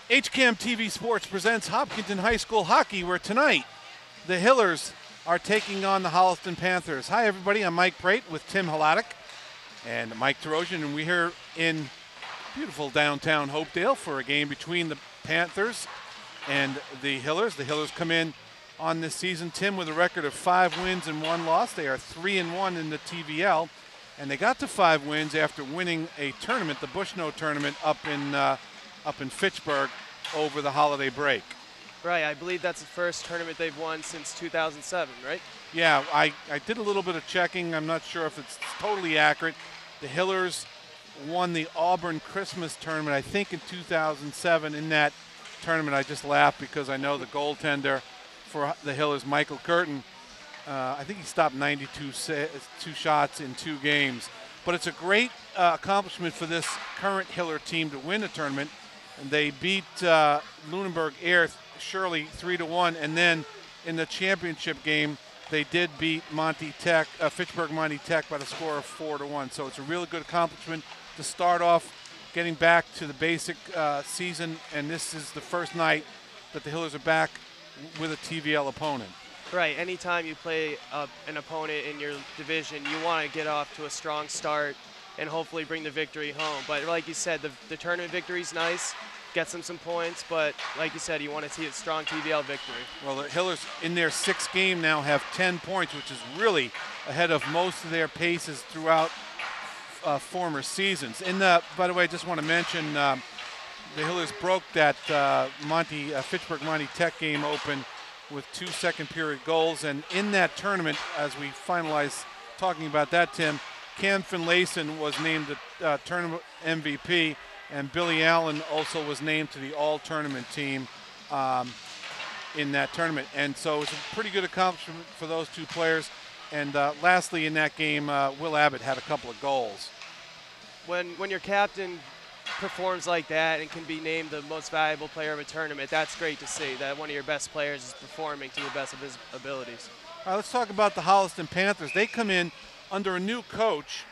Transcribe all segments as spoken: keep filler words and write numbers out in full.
H C A M T V Sports presents Hopkinton High School Hockey, where tonight the Hillers are taking on the Holliston Panthers. Hi, everybody. I'm Mike Prate with Tim Hladek and Mike Tarosian, and we're here in beautiful downtown Hopedale for a game between the Panthers and the Hillers. The Hillers come in on this season, Tim, with a record of five wins and one loss. They are three and one in the T V L, and they got to five wins after winning a tournament, the Bushnell tournament, up in uh, up in Fitchburg over the holiday break. Right, I believe that's the first tournament they've won since two thousand seven, right? Yeah, I, I did a little bit of checking. I'm not sure if it's totally accurate. The Hillers won the Auburn Christmas tournament, I think, in two thousand seven. In that tournament, I just laughed because I know the goaltender for the Hillers, Michael Curtin, uh, I think he stopped ninety-two two shots in two games. But it's a great uh, accomplishment for this current Hiller team to win a tournament. And they beat uh, Lunenburg Air Shirley three to one, and then in the championship game, they did beat Monty Tech, uh, Fitchburg Monty Tech by the score of four to one. So it's a really good accomplishment to start off getting back to the basic uh, season, and this is the first night that the Hillers are back with a T V L opponent. Right, anytime you play uh, an opponent in your division, you want to get off to a strong start and hopefully bring the victory home. But like you said, the, the tournament victory is nice, gets them some points, but like you said, you want to see a strong T V L victory. Well, the Hillers in their sixth game now have ten points, which is really ahead of most of their paces throughout uh, former seasons. In the, by the way, I just want to mention um, the Hillers broke that uh, Monty uh, Fitchburg Monty Tech game open with two second period goals, and in that tournament, as we finalize talking about that, Tim, Cam Finlayson was named the uh, tournament M V P, and Billy Allen also was named to the all-tournament team um, in that tournament. And so it's a pretty good accomplishment for those two players. And uh, lastly, in that game, uh, Will Abbott had a couple of goals. When, when your captain performs like that and can be named the most valuable player of a tournament, that's great to see, that one of your best players is performing to the best of his abilities. All right, let's talk about the Holliston Panthers. They come in under a new coach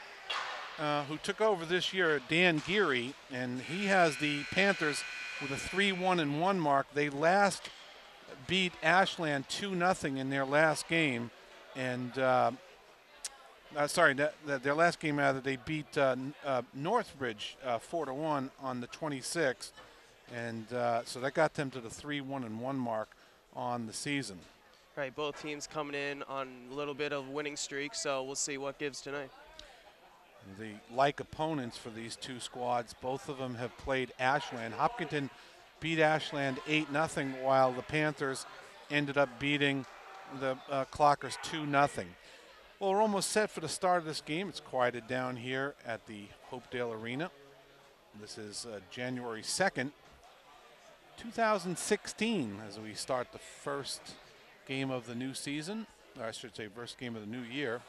uh, who took over this year, Dan Geary, and he has the Panthers with a three one and one mark. They last beat Ashland two nothing in their last game, and uh, uh, sorry, that, that their last game rather, they beat uh, uh, Northbridge uh, four to one on the twenty-sixth, and uh, so that got them to the three one and one mark on the season. Right, both teams coming in on a little bit of winning streak, so we'll see what gives tonight. The like opponents for these two squads, both of them have played Ashland. Hopkinton beat Ashland eight nothing, while the Panthers ended up beating the uh, Clockers two nothing. Well, we're almost set for the start of this game. It's quieted down here at the Hopedale Arena. This is uh, January second, two thousand sixteen, as we start the first game of the new season, or I should say first game of the new year.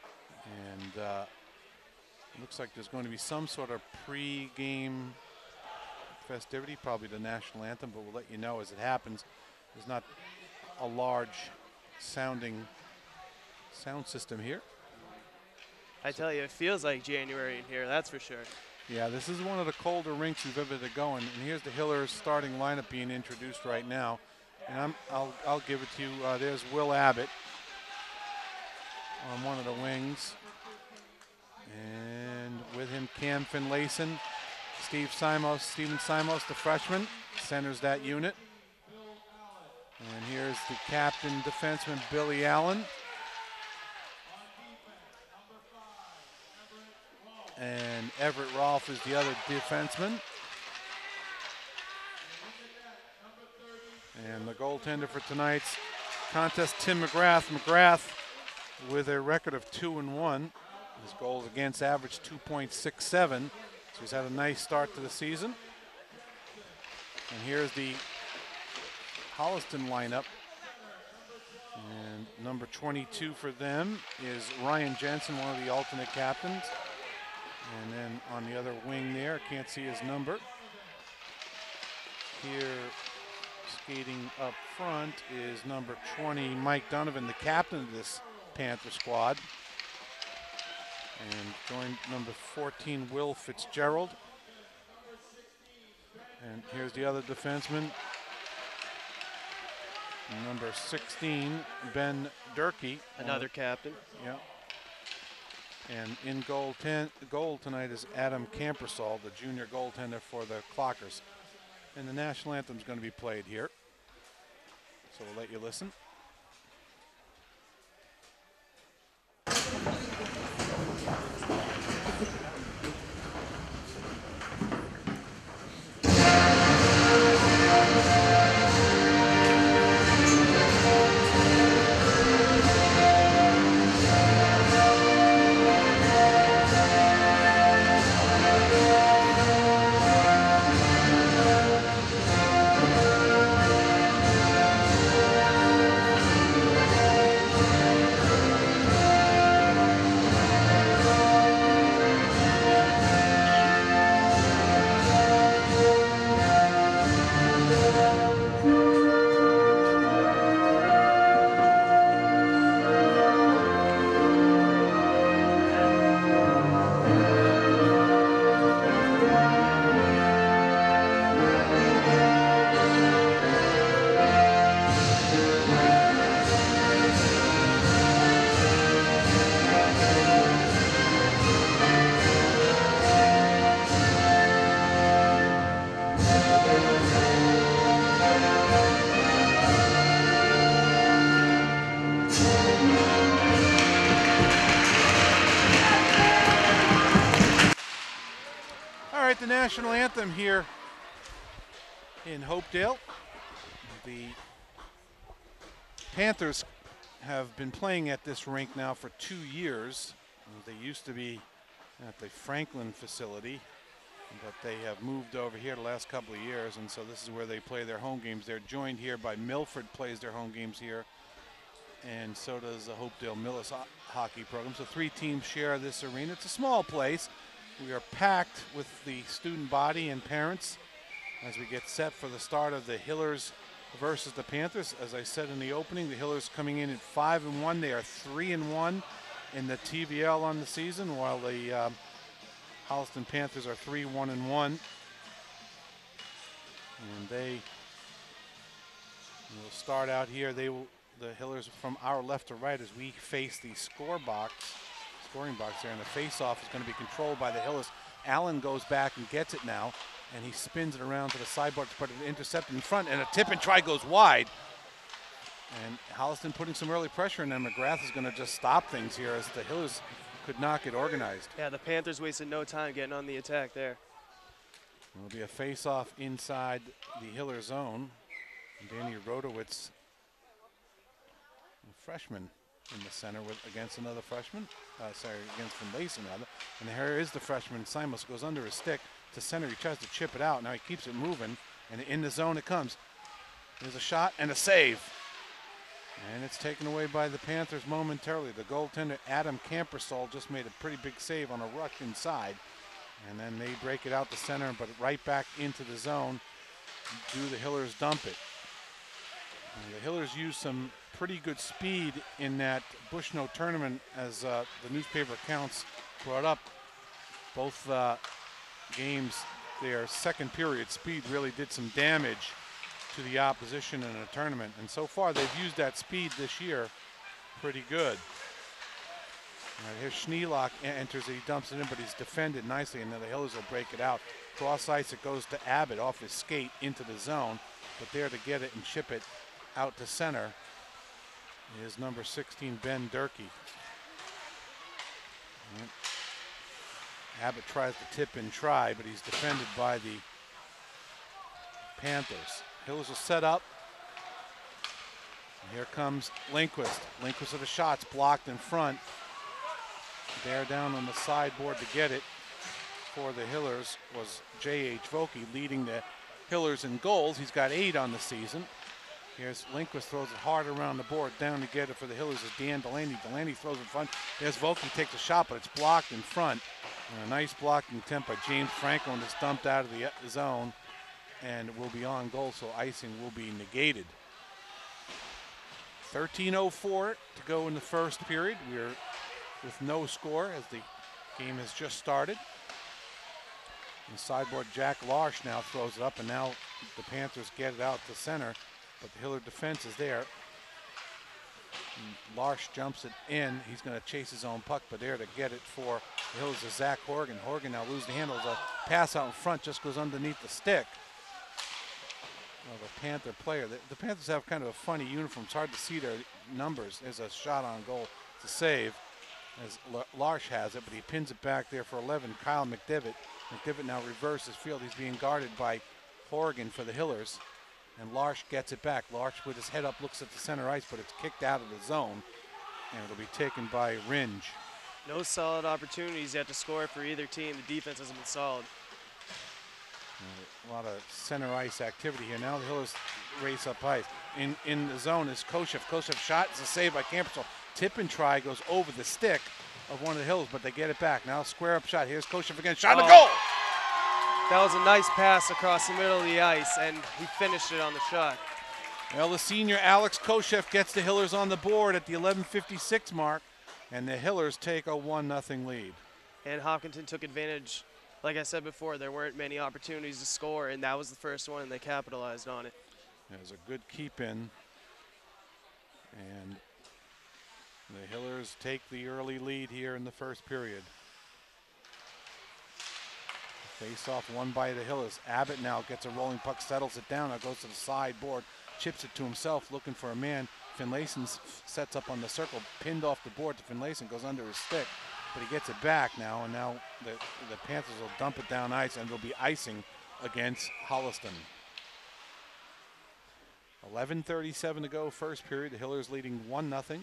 And uh, looks like there's going to be some sort of pre-game festivity, probably the national anthem, but we'll let you know as it happens. There's not a large sounding sound system here. I tell you, it feels like January in here, that's for sure. Yeah, this is one of the colder rinks we've ever to go in. And here's the Hillers starting lineup being introduced right now. And I'm, I'll, I'll give it to you. Uh, there's Will Abbott on one of the wings. And with him, Cam Finlayson, Steve Simos, Steven Simos, the freshman, centers that unit. And here's the captain defenseman, Billy Allen. And Everett Rolfe is the other defenseman. And the goaltender for tonight's contest, Tim McGrath. McGrath with a record of two and one. His goals against average two point six seven. So he's had a nice start to the season. And here's the Holliston lineup. And number twenty-two for them is Ryan Jensen, one of the alternate captains. And then on the other wing there, I can't see his number. Here, skating up front is number twenty, Mike Donovan, the captain of this Panther squad. And joined number fourteen, Will Fitzgerald. And here's the other defenseman, number sixteen, Ben Durkee. Another uh, captain. Yeah. And in goal, ten, goal tonight is Adam Campersall, the junior goaltender for the Clockers. And the national anthem is going to be played here. So we'll let you listen. The national anthem here in Hopedale. The Panthers have been playing at this rink now for two years. They used to be at the Franklin facility, but they have moved over here the last couple of years, and so this is where they play their home games. They're joined here by Milford, plays their home games here, and so does the Hopedale Millis ho hockey program. So three teams share this arena. It's a small place. We are packed with the student body and parents as we get set for the start of the Hillers versus the Panthers. As I said in the opening, the Hillers coming in at five and one. They are three and one in the T V L on the season, while the um, Holliston Panthers are three one and one. And they will start out here. They will the Hillers from our left to right as we face the score box. Scoring box there, and the face-off is going to be controlled by the Hillers. Allen goes back and gets it now, and he spins it around to the sideboard to put it intercepted in front, and a tip and try goes wide. And Holliston putting some early pressure in them. McGrath is going to just stop things here as the Hillers could not get organized. Yeah, the Panthers wasted no time getting on the attack there. It'll be a face-off inside the Hiller zone. Danny Rodowitz, a freshman, in the center with against another freshman, uh, sorry, against Finlayson rather. And here is the freshman. Simos goes under his stick to center. He tries to chip it out. Now he keeps it moving, and in the zone it comes. There's a shot and a save. And it's taken away by the Panthers momentarily. The goaltender, Adam Campersall, just made a pretty big save on a rush inside. And then they break it out to center, but right back into the zone. Do the Hillers dump it? And the Hillers use some pretty good speed in that Bushnell tournament, as uh, the newspaper accounts brought up. Both uh, games, their second period speed really did some damage to the opposition in a tournament. And so far, they've used that speed this year pretty good. All right, here's Schneelock enters it. He dumps it in, but he's defended nicely, and then the Hillers will break it out. Cross ice, it goes to Abbott off his skate into the zone, but there to get it and chip it out to center is number sixteen, Ben Durkee. Right. Abbott tries to tip and try, but he's defended by the Panthers. Hills will set up. And here comes Lindquist. Lindquist with the shots blocked in front. Bear down on the sideboard to get it for the Hillers was J H Vokey, leading the Hillers in goals. He's got eight on the season. Here's Lindquist, throws it hard around the board. Down to get it for the Hillers is Dan Delaney. Delaney throws in front. There's Vokey, takes a shot, but it's blocked in front. And a nice blocking attempt by James Franklin that's dumped out of the zone and will be on goal, so icing will be negated. thirteen oh four to go in the first period. We're with no score as the game has just started. And sideboard Jack Larsh now throws it up, and now the Panthers get it out to center, but the Hiller defense is there. And Larsh jumps it in. He's going to chase his own puck, but there to get it for the Hillers is Zach Horgan. Horgan now loses the handle. A pass out in front just goes underneath the stick of a Panther player. The, the Panthers have kind of a funny uniform. It's hard to see their numbers. There's a shot on goal to save as L Larsh has it, but he pins it back there for eleven. Kyle McDivitt. McDivitt now reverses field. He's being guarded by Horgan for the Hillers, and Larsh gets it back. Larsh with his head up looks at the center ice, but it's kicked out of the zone, and it'll be taken by Ringe. No solid opportunities yet to score for either team. The defense hasn't been solid. A lot of center ice activity here. Now the Hillers race up ice. In in the zone is Koshev. Koshev shot. It's a save by Campersol. Tip and try goes over the stick of one of the Hillers, but they get it back. Now square up shot. Here's Koshev again. Shot oh, and a goal! That was a nice pass across the middle of the ice, and he finished it on the shot. Well, the senior Alex Koshev gets the Hillers on the board at the eleven fifty-six mark, and the Hillers take a one nothing lead. And Hopkinton took advantage. Like I said before, there weren't many opportunities to score, and that was the first one, and they capitalized on it. It was a good keep in, and the Hillers take the early lead here in the first period. Face off won by the Hillers. Abbott now gets a rolling puck, settles it down, now goes to the sideboard, chips it to himself, looking for a man. Finlayson sets up on the circle, pinned off the board to Finlayson, goes under his stick, but he gets it back now, and now the, the Panthers will dump it down ice, and there'll be icing against Holliston. eleven thirty-seven to go, first period. The Hillers leading one nothing.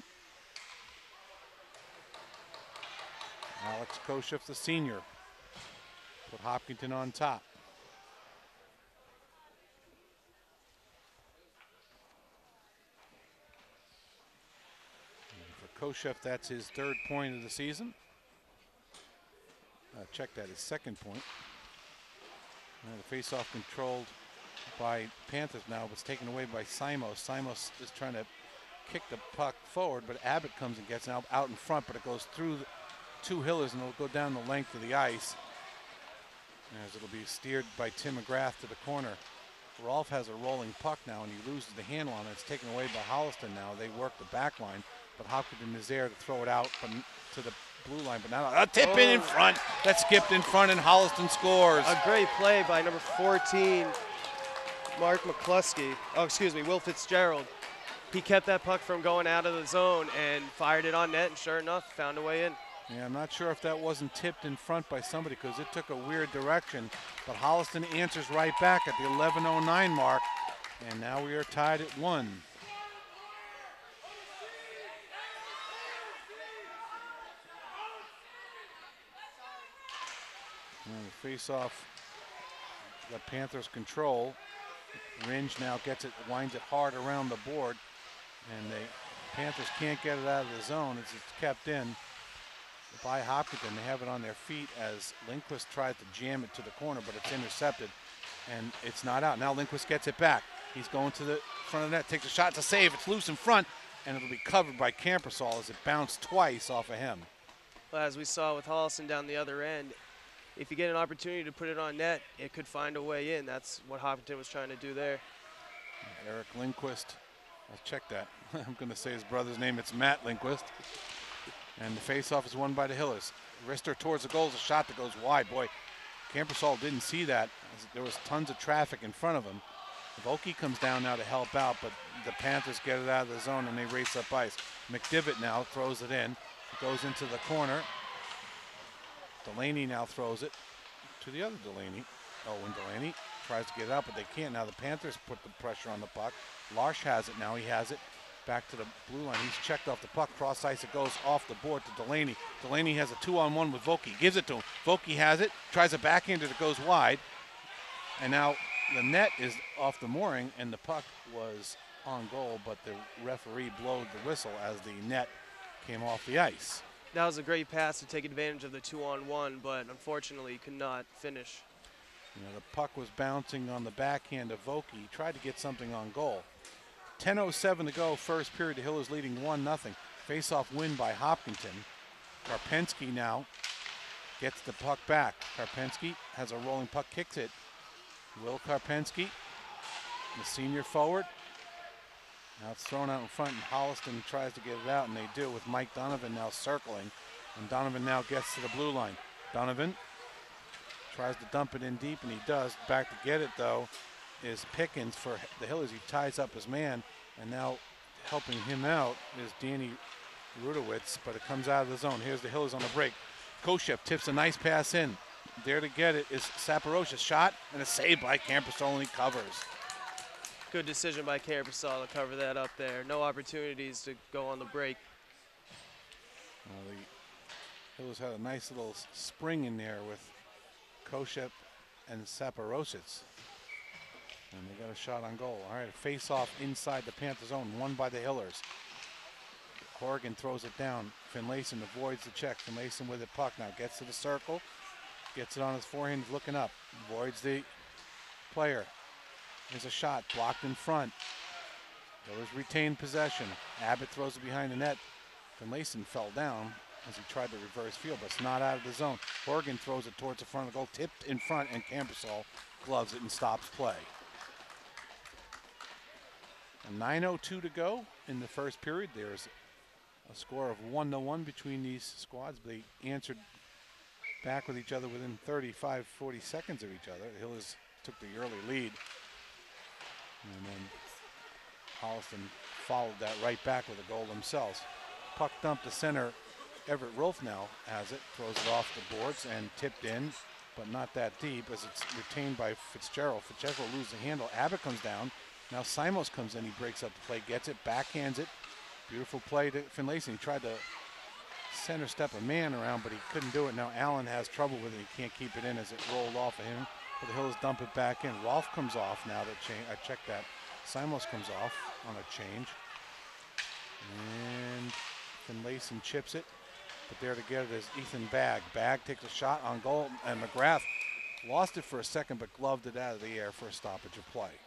Alex Koshev, the senior, put Hopkinton on top. And for Koshev, that's his third point of the season. Uh, check that, his second point. And the face-off controlled by Panthers now was taken away by Simos. Simos is trying to kick the puck forward, but Abbott comes and gets it out, out in front, but it goes through the two Hillers, and it'll go down the length of the ice as it'll be steered by Tim McGrath to the corner. Rolfe has a rolling puck now, and he loses the handle on it. It's taken away by Holliston now. They work the back line, but Hopkinton is there to throw it out but to the blue line, but now a tip oh. in in front. That skipped in front, and Holliston scores. A great play by number fourteen, Mark McCluskey. Oh, excuse me, Will Fitzgerald. He kept that puck from going out of the zone and fired it on net, and sure enough, found a way in. Yeah, I'm not sure if that wasn't tipped in front by somebody because it took a weird direction, but Holliston answers right back at the eleven oh nine mark, and now we are tied at one. And the face-off, the Panthers control. Ringe now gets it, winds it hard around the board, and the Panthers can't get it out of the zone as it's kept in by Hopkinton. They have it on their feet as Lindquist tries to jam it to the corner, but it's intercepted, and it's not out. Now Lindquist gets it back. He's going to the front of the net, takes a shot to save. It's loose in front, and it'll be covered by Campersol as it bounced twice off of him. Well, as we saw with Holliston down the other end, if you get an opportunity to put it on net, it could find a way in. That's what Hopkinton was trying to do there. Eric Lindquist, I'll check that. I'm going to say his brother's name. It's Matt Lindquist. And the faceoff is won by the Hillers. Rister towards the goal is a shot that goes wide. Boy, Campersol didn't see that. There was tons of traffic in front of him. Volke comes down now to help out, but the Panthers get it out of the zone and they race up ice. McDivitt now throws it in. It goes into the corner. Delaney now throws it to the other Delaney. Owen Delaney tries to get it out, but they can't. Now the Panthers put the pressure on the puck. Larsh has it now. He has it back to the blue line. He's checked off the puck. Cross ice, it goes off the board to Delaney. Delaney has a two-on-one with Volke. Gives it to him. Volke has it. Tries a backhander that goes wide. And now the net is off the mooring, and the puck was on goal, but the referee blowed the whistle as the net came off the ice. That was a great pass to take advantage of the two-on-one, but unfortunately he could not finish. You know, the puck was bouncing on the backhand of Volke. He tried to get something on goal. ten oh seven to go, first period. The Hillers leading one nothing. Face-off win by Hopkinton. Karpinski now gets the puck back. Karpinski has a rolling puck, kicks it. Will Karpinski, the senior forward. Now it's thrown out in front, and Holliston tries to get it out, and they do with Mike Donovan now circling. And Donovan now gets to the blue line. Donovan tries to dump it in deep, and he does. Back to get it, though, is Pickens for the Hillers. He ties up his man, and now helping him out is Danny Rudowitz, but it comes out of the zone. Here's the Hillers on the break. Koshev tips a nice pass in. There to get it is Saporosha. Shot and a save by Campersol, and he covers. Good decision by Campersol to cover that up there. No opportunities to go on the break. Well, the Hillers had a nice little spring in there with Koshev and Saporosha. And they got a shot on goal. All right, a face-off inside the Panther zone, won by the Hillers. Horgan throws it down. Finlayson avoids the check. Finlayson with the puck now. Gets to the circle. Gets it on his forehand. He's looking up. Avoids the player. There's a shot. Blocked in front. Hillers retain possession. Abbott throws it behind the net. Finlayson fell down as he tried to reverse field, but it's not out of the zone. Horgan throws it towards the front of the goal. Tipped in front, and Campersol gloves it and stops play. nine oh two to go in the first period. There's a score of one to one between these squads. They answered back with each other within thirty-five, forty seconds of each other. The Hillers took the early lead. And then Holliston followed that right back with a goal themselves. Puck dump to center. Everett Rolfe now has it. Throws it off the boards and tipped in, but not that deep as it's retained by Fitzgerald. Fitzgerald loses the handle. Abbott comes down. Now Simos comes in. He breaks up the play, gets it, backhands it. Beautiful play to Finlayson. He tried to center step a man around, but he couldn't do it. Now Allen has trouble with it. He can't keep it in as it rolled off of him. But the Hillers dump it back in. Rolfe comes off now to change. I checked that. Simos comes off on a change. And Finlayson chips it. But there to get it is Ethan Bagg. Bagg takes a shot on goal, and McGrath lost it for a second, but gloved it out of the air for a stoppage of play.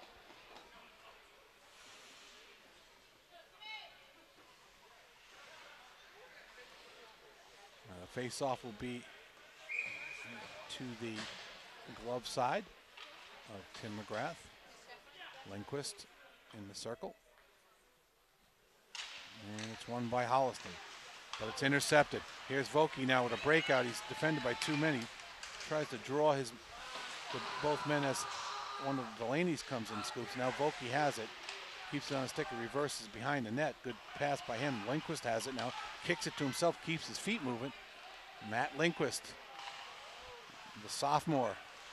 Uh, the face-off will be to the glove side of Tim McGrath. Lindquist in the circle. And it's won by Holliston, but it's intercepted. Here's Vokey now with a breakout. He's defended by too many. Tries to draw his the both men as one of Delaney's comes in, scoops. Now Vokey has it. Keeps it on a stick and reverses behind the net. Good pass by him. Lindquist has it now. Kicks it to himself, keeps his feet moving. Matt Lindquist, the sophomore.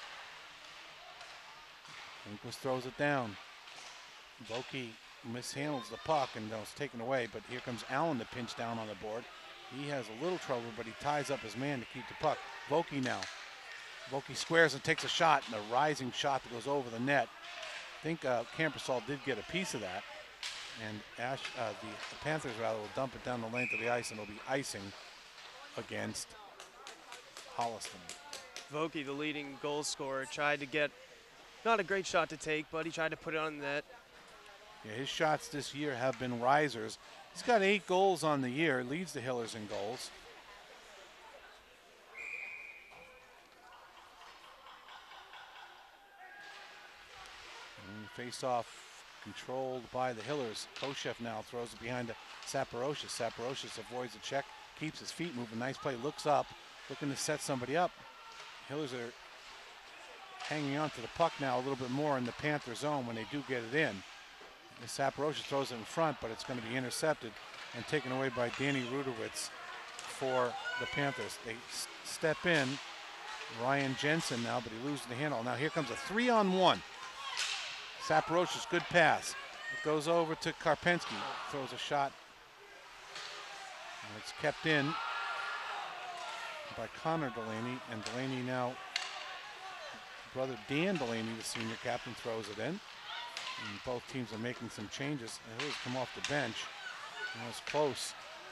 Lindquist throws it down. Vokey mishandles the puck and was taken away, but here comes Allen to pinch down on the board. He has a little trouble, but he ties up his man to keep the puck. Vokey now. Vokey squares and takes a shot, and a rising shot that goes over the net. I think uh, Campersol did get a piece of that, and Ash, uh, the, the Panthers rather will dump it down the length of the ice, and it'll be icing against Holliston. Vokey, the leading goal scorer, tried to get not a great shot to take, but he tried to put it on the net. Yeah, his shots this year have been risers. He's got eight goals on the year, leads the Hillers in goals. And face-off controlled by the Hillers. Koshev now throws it behind to Saporosha. Saporosha avoids the check, keeps his feet moving. Nice play, looks up, looking to set somebody up. Hillers are hanging on to the puck now a little bit more in the Panther zone when they do get it in. And Saporosha throws it in front, but it's going to be intercepted and taken away by Danny Rudowitz for the Panthers. They step in. Ryan Jensen now, but he loses the handle. Now here comes a three-on-one. Saporosha's good pass. It goes over to Karpinski. Throws a shot. And it's kept in by Connor Delaney. And Delaney now, brother Dan Delaney, the senior captain, throws it in. And both teams are making some changes. And he's come off the bench. And it's close.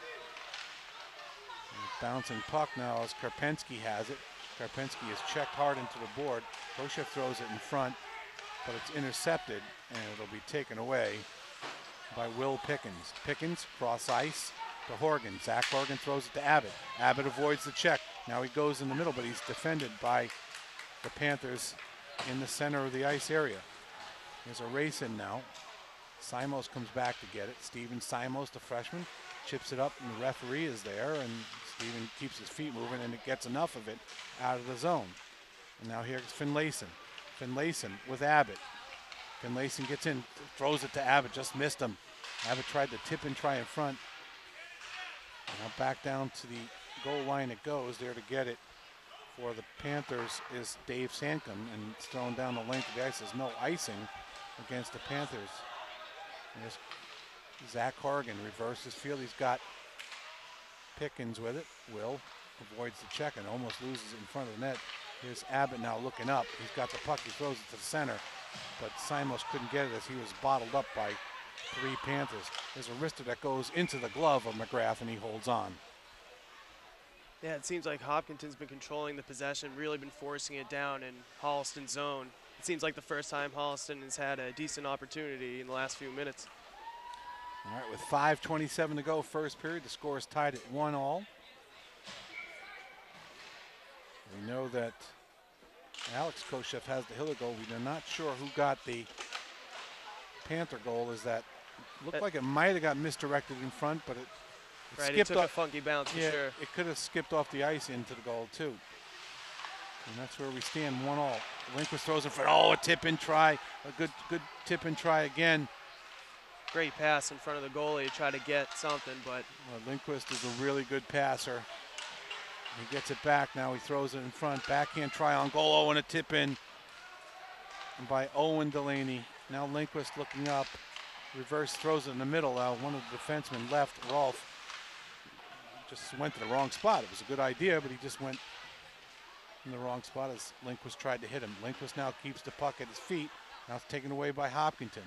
And bouncing puck now as Karpinski has it. Karpinski is checked hard into the board. Koshev throws it in front, but it's intercepted, and it'll be taken away by Will Pickens. Pickens cross ice to Horgan. Zach Horgan throws it to Abbott. Abbott avoids the check. Now he goes in the middle, but he's defended by the Panthers in the center of the ice area. There's a race in now. Simos comes back to get it. Steven Simos, the freshman, chips it up, and the referee is there, and Steven keeps his feet moving, and it gets enough of it out of the zone. And now here's Finlayson. Finlayson with Abbott. Finlayson gets in, throws it to Abbott, just missed him. Abbott tried to tip and try in front. And now back down to the goal line it goes. There to get it for the Panthers is Dave Sankum, and it's thrown down the length of the ice. There's no icing against the Panthers. There's Zach Horgan reverses field. He's got Pickens with it. Will avoids the check and almost loses it in front of the net. Here's Abbott now looking up. He's got the puck. He throws it to the center, but Simos couldn't get it as he was bottled up by three Panthers. There's a wrister that goes into the glove of McGrath, and he holds on. Yeah, it seems like Hopkinton's been controlling the possession, really been forcing it down in Holliston's zone. It seems like the first time Holliston has had a decent opportunity in the last few minutes. All right, with five twenty-seven to go, first period, the score is tied at one all. We know that Alex Koshev has the Hiller goal. We're not sure who got the Panther goal. Is that looked like it might have got misdirected in front, but it, it right, skipped it took off. a funky bounce for yeah, sure. It could have skipped off the ice into the goal too. And that's where we stand, one all. Lindquist throws in front. Oh, a tip and try. A good, good tip and try again. Great pass in front of the goalie to try to get something, but well, Lindquist is a really good passer. He gets it back now. He throws it in front. Backhand try on goal. Oh, and a tip in by Owen Delaney. Now Lindquist looking up. Reverse throws it in the middle. Now one of the defensemen left, Rolf, just went to the wrong spot. It was a good idea, but he just went in the wrong spot as Lindquist tried to hit him. Lindquist now keeps the puck at his feet. Now it's taken away by Hopkinton.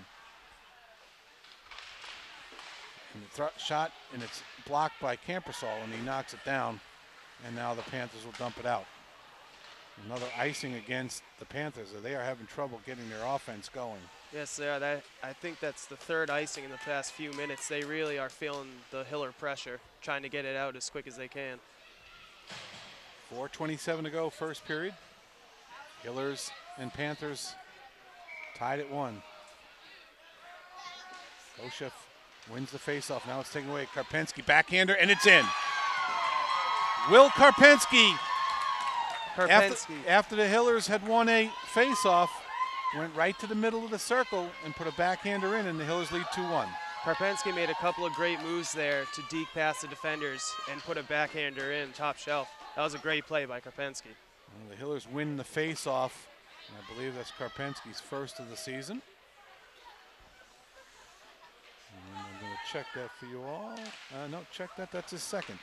And the th shot, and it's blocked by Campersol, and he knocks it down. And now the Panthers will dump it out. Another icing against the Panthers. They are having trouble getting their offense going. yes, they are. That, I think that's the third icing in the past few minutes. They really are feeling the Hiller pressure, trying to get it out as quick as they can. four twenty-seven to go, first period. Hillers and Panthers tied at one. Koshev wins the faceoff. Now it's taken away. Karpinski, backhander, and it's in. Will Karpinski, Karpinski. after, after the Hillers had won a faceoff, went right to the middle of the circle and put a backhander in, and the Hillers lead two one. Karpinski made a couple of great moves there to deke past the defenders and put a backhander in top shelf. That was a great play by Karpinski. Well, the Hillers win the face-off. I believe that's Karpinski's first of the season. And I'm going to check that for you all. Uh, no, check that. That's his second.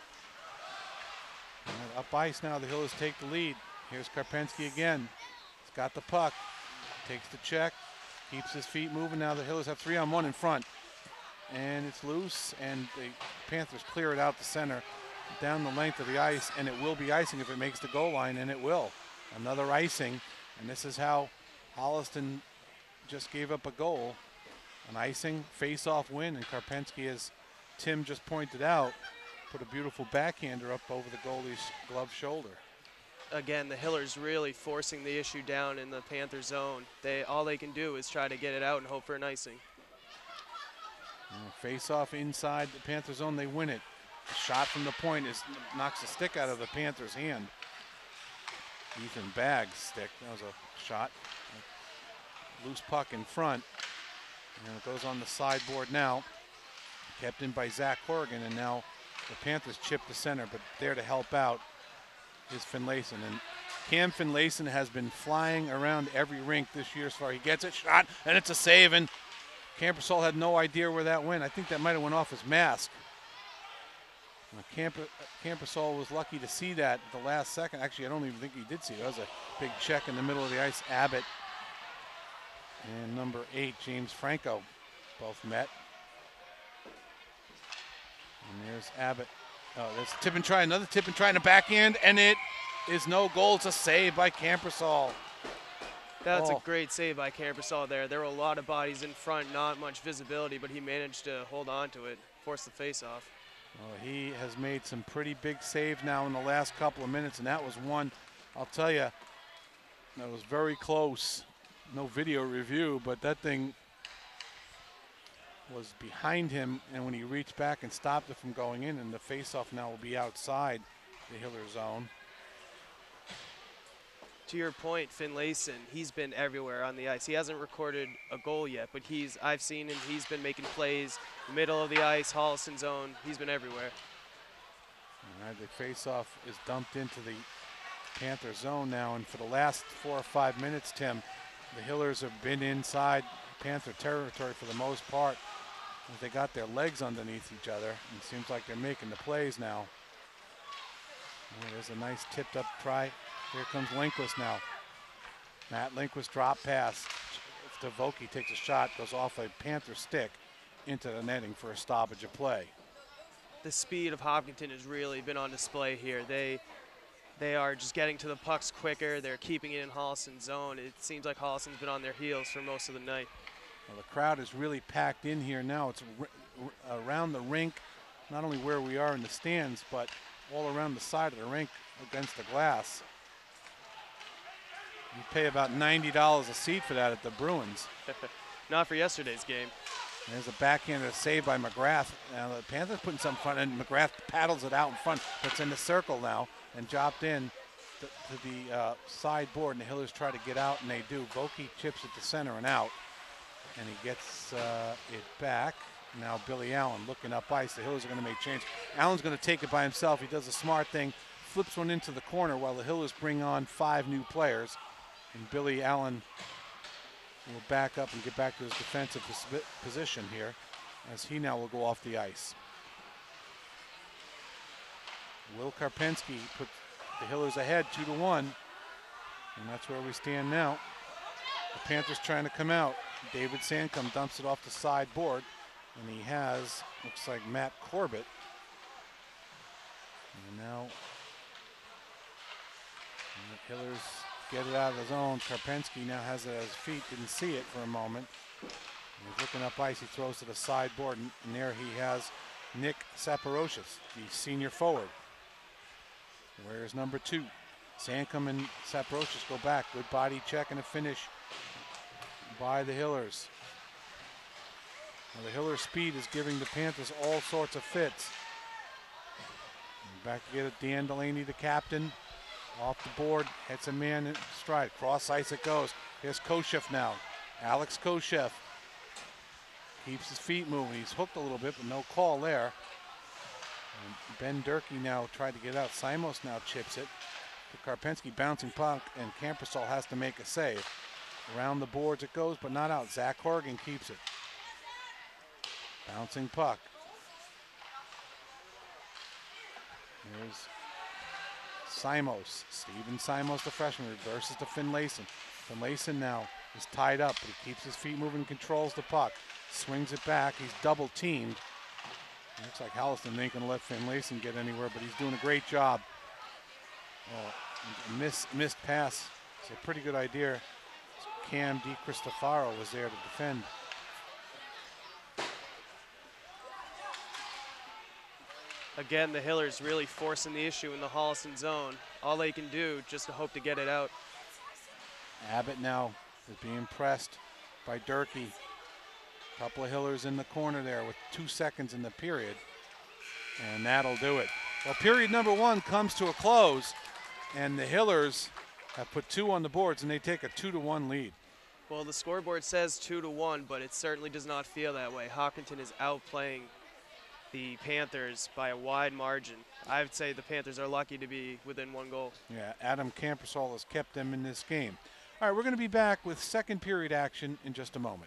And up ice now. The Hillers take the lead. Here's Karpinski again. He's got the puck. Takes the check. Keeps his feet moving. Now the Hillers have three on one in front. And it's loose. And the Panthers clear it out the center, down the length of the ice, and it will be icing if it makes the goal line, and it will. Another icing, and this is how Holliston just gave up a goal. An icing, face-off win, and Karpinski, as Tim just pointed out, put a beautiful backhander up over the goalie's glove shoulder. Again, the Hillers really forcing the issue down in the Panther zone. They all they can do is try to get it out and hope for an icing. Face-off inside the Panther zone, they win it. The shot from the point is knocks the stick out of the Panthers' hand. Ethan Bagg's stick. That was a shot. A loose puck in front. And it goes on the sideboard now. Kept in by Zach Horgan, and now the Panthers chip the center, but there to help out is Finlayson. And Cam Finlayson has been flying around every rink this year as far. He gets it, shot, and it's a save, and Campersol had no idea where that went. I think that might have went off his mask. Camp Campersol was lucky to see that at the last second. Actually, I don't even think he did see it. That was a big check in the middle of the ice. Abbott and number eight, James Franco, both met. And there's Abbott. Oh, there's tip and try, another tip and try in the backhand, and it is no goal. It's a save by Campersol. That's oh. a great save by Campersol there. There were a lot of bodies in front, not much visibility, but he managed to hold on to it, force the face-off. Well, he has made some pretty big saves now in the last couple of minutes, and that was one, I'll tell you, that was very close. No video review, but that thing was behind him, and when he reached back and stopped it from going in, and the faceoff now will be outside the Hiller zone. To your point, Finlayson, he's been everywhere on the ice. He hasn't recorded a goal yet, but he's I've seen him. He's been making plays, middle of the ice, Holliston zone. He's been everywhere. All right, the faceoff is dumped into the Panther zone now, and for the last four or five minutes, Tim, the Hillers have been inside Panther territory for the most part. They got their legs underneath each other, and it seems like they're making the plays now. Oh, there's a nice tipped up try. Here comes Lindquist now. Matt Lindquist drop pass to Vokey, takes a shot, goes off a Panther stick into the netting for a stoppage of play. The speed of Hopkinton has really been on display here. They they are just getting to the pucks quicker. They're keeping it in Holliston's zone. It seems like Holliston's been on their heels for most of the night. Well, the crowd is really packed in here now. It's around the rink, not only where we are in the stands, but all around the side of the rink against the glass. You pay about ninety dollars a seat for that at the Bruins. Not for yesterday's game. There's a backhanded save by McGrath. Now the Panthers putting some front, and McGrath paddles it out in front. It's in the circle now and dropped in to, to the uh, sideboard, and the Hillers try to get out, and they do. Vokey chips at the center and out, and he gets uh, it back. Now Billy Allen looking up ice. The Hillers are going to make change. Allen's going to take it by himself. He does a smart thing, flips one into the corner while the Hillers bring on five new players. And Billy Allen will back up and get back to his defensive position here as he now will go off the ice. Will Karpinski put the Hillers ahead two to one, and that's where we stand now. The Panthers trying to come out. David Sandcombe dumps it off the sideboard, and he has, looks like Matt Corbett. And now and the Hillers get it out of the zone. Karpinski now has it at his feet. Didn't see it for a moment. He's looking up ice. He throws to the sideboard, and, and there he has Nick Saporocious, the senior forward. Where's number two? Sandcombe and Saporocious go back. Good body check and a finish by the Hillers. Now the Hiller speed is giving the Panthers all sorts of fits. And back to get it. Dan Delaney, the captain. Off the board, hits a man in stride. Cross ice it goes. Here's Koshev now. Alex Koshev keeps his feet moving. He's hooked a little bit, but no call there. And Ben Durkee now tried to get out. Simos now chips it to Karpinski, bouncing puck, and Campersol has to make a save. Around the boards it goes, but not out. Zach Horgan keeps it. Bouncing puck. Here's Simos, Steven Simos, the freshman, reverses to Finlayson. Finlayson now is tied up, but he keeps his feet moving, controls the puck, swings it back. He's double teamed. Looks like Holliston ain't going to let Finlayson get anywhere, but he's doing a great job. Oh, miss, missed pass. It's a pretty good idea. Cam DiCristofaro was there to defend. Again, the Hillers really forcing the issue in the Holliston zone. All they can do just to hope to get it out. Abbott now is being pressed by Durkee. Couple of Hillers in the corner there with two seconds in the period. And that'll do it. Well, period number one comes to a close, and the Hillers have put two on the boards, and they take a two to one lead. Well, the scoreboard says two to one, but it certainly does not feel that way. Hopkinton is outplaying the Panthers by a wide margin. I would say the Panthers are lucky to be within one goal. Yeah, Adam Campersol has kept them in this game. All right, we're going to be back with second period action in just a moment.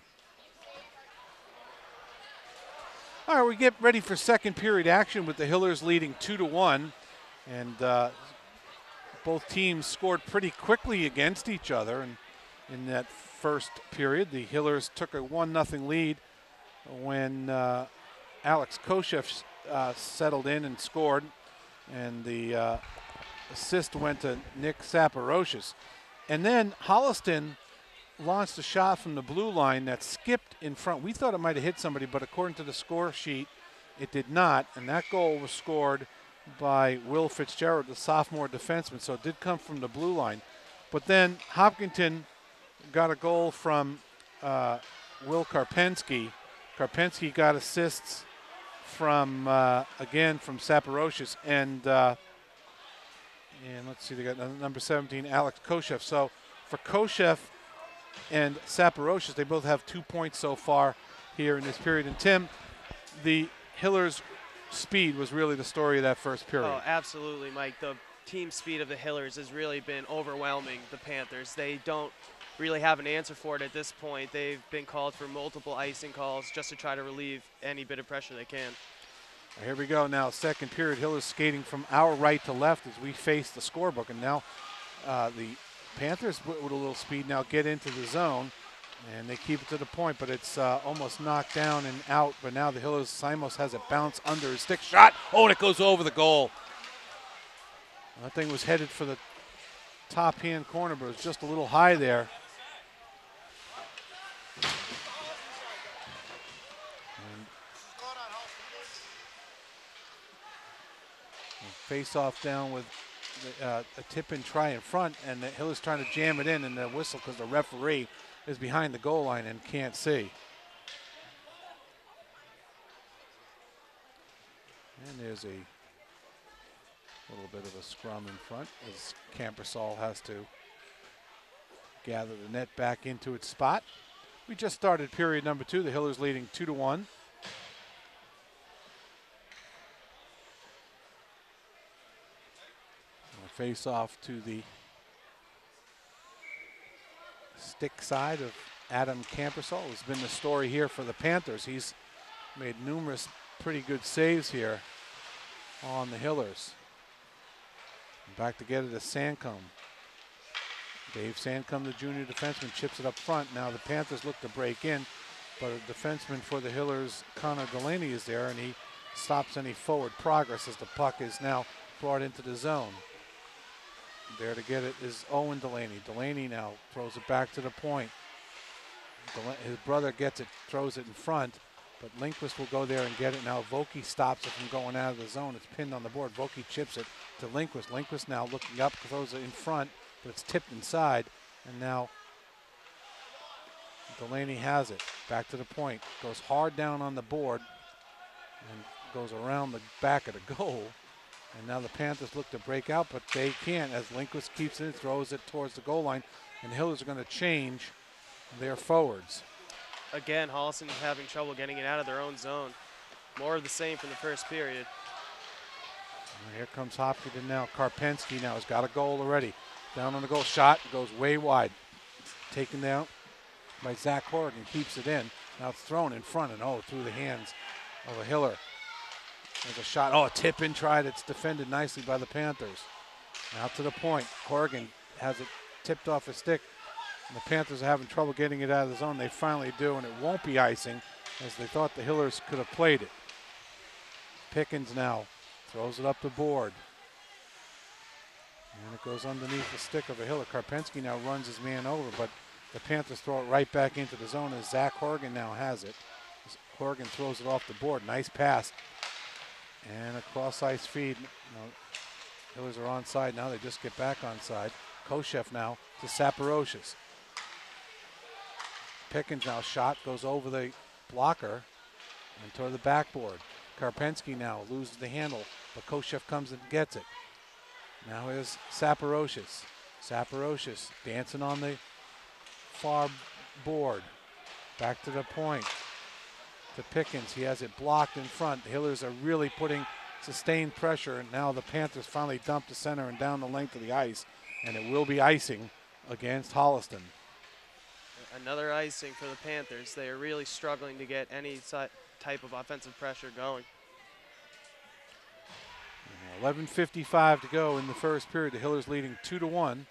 All right, we get ready for second period action with the Hillers leading two to one, and uh, both teams scored pretty quickly against each other. And in that first period, the Hillers took a one nothing lead when uh, Alex Koshev uh, settled in and scored, and the uh, assist went to Nick Saporocious. And then Holliston launched a shot from the blue line that skipped in front. We thought it might have hit somebody, but according to the score sheet, It did not, and that goal was scored by Will Fitzgerald, the sophomore defenseman, so it did come from the blue line. But then Hopkinton got a goal from uh, Will Karpensky. Karpensky got assists from, uh, again, from Saporocious, and uh, and let's see, they got number seventeen, Alex Koshev. So for Koshev and Saporocious, they both have two points so far here in this period. And Tim, the Hillers' speed was really the story of that first period. Oh, absolutely, Mike. The team speed of the Hillers has really been overwhelming the Panthers. They don't really have an answer for it at this point. They've been called for multiple icing calls just to try to relieve any bit of pressure they can. Here we go now, second period. Hillers skating from our right to left as we face the scorebook. And now uh, the Panthers with a little speed now get into the zone, and they keep it to the point, but it's uh, almost knocked down and out. But now the Hillers, Simos has it bounce under his stick shot. Oh, and it goes over the goal. That thing was headed for the top hand corner, but it was just a little high there. Face off down with the, uh, a tip and try in front, and the Hillers trying to jam it in, and the whistle because the referee is behind the goal line and can't see. And there's a little bit of a scrum in front as Campersall has to gather the net back into its spot. We just started period number two. The Hillers leading two to one. Face off to the stick side of Adam Campersall. Has been the story here for the Panthers. He's made numerous pretty good saves here on the Hillers. Back to get it to Sancombe. Dave Sancombe, the junior defenseman, chips it up front. Now the Panthers look to break in, but a defenseman for the Hillers, Connor Delaney, is there, and he stops any forward progress as the puck is now brought into the zone. There to get it is Owen Delaney. Delaney now throws it back to the point. Del- his brother gets it, throws it in front, but Lindquist will go there and get it. Now Vokey stops it from going out of the zone. It's pinned on the board. Vokey chips it to Lindquist. Lindquist now looking up, throws it in front, but it's tipped inside. And now Delaney has it. Back to the point. Goes hard down on the board and goes around the back of the goal. And now the Panthers look to break out, but they can't as Lindquist keeps it, throws it towards the goal line, and the Hillers are going to change their forwards. Again, Holliston is having trouble getting it out of their own zone. More of the same from the first period. And here comes Hopkinton now. Karpensky now has got a goal already. Down on the goal, shot, goes way wide. Taken down by Zach Horgan, keeps it in. Now it's thrown in front and oh, through the hands of a Hiller. There's a shot. Oh, a tip in try that's defended nicely by the Panthers. Out to the point. Horgan has it tipped off his stick. And the Panthers are having trouble getting it out of the zone. They finally do, and it won't be icing as they thought the Hillers could have played it. Pickens now throws it up the board. And it goes underneath the stick of a Hiller. Karpensky now runs his man over, but the Panthers throw it right back into the zone as Zach Horgan now has it. Horgan throws it off the board. Nice pass. And a cross-ice feed. No, Hillers are onside now. They just get back onside. Koshev now to Saporocious. Pickens now shot, goes over the blocker and toward the backboard. Karpensky now loses the handle, but Koshev comes and gets it. Now here's Saporocious. Saporocious dancing on the far board. Back to the point. To Pickens, he has it blocked in front. The Hillers are really putting sustained pressure, and now the Panthers finally dump the center and down the length of the ice, and it will be icing against Holliston. Another icing for the Panthers. They are really struggling to get any type of offensive pressure going. eleven fifty-five to go in the first period. The Hillers leading two to one.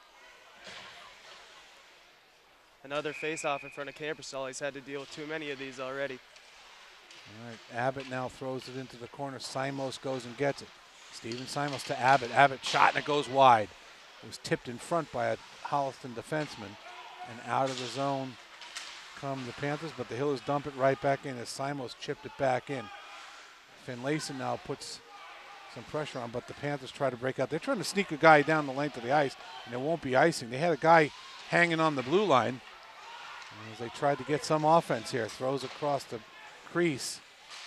Another face-off in front of Campersall. He's had to deal with too many of these already. All right, Abbott now throws it into the corner. Simos goes and gets it. Steven Simos to Abbott. Abbott shot and it goes wide. It was tipped in front by a Holliston defenseman, and out of the zone come the Panthers, but the Hillers dump it right back in as Simos chipped it back in. Finlayson now puts some pressure on, but the Panthers try to break out. They're trying to sneak a guy down the length of the ice, and it won't be icing. They had a guy hanging on the blue line as they tried to get some offense here. Throws across the crease.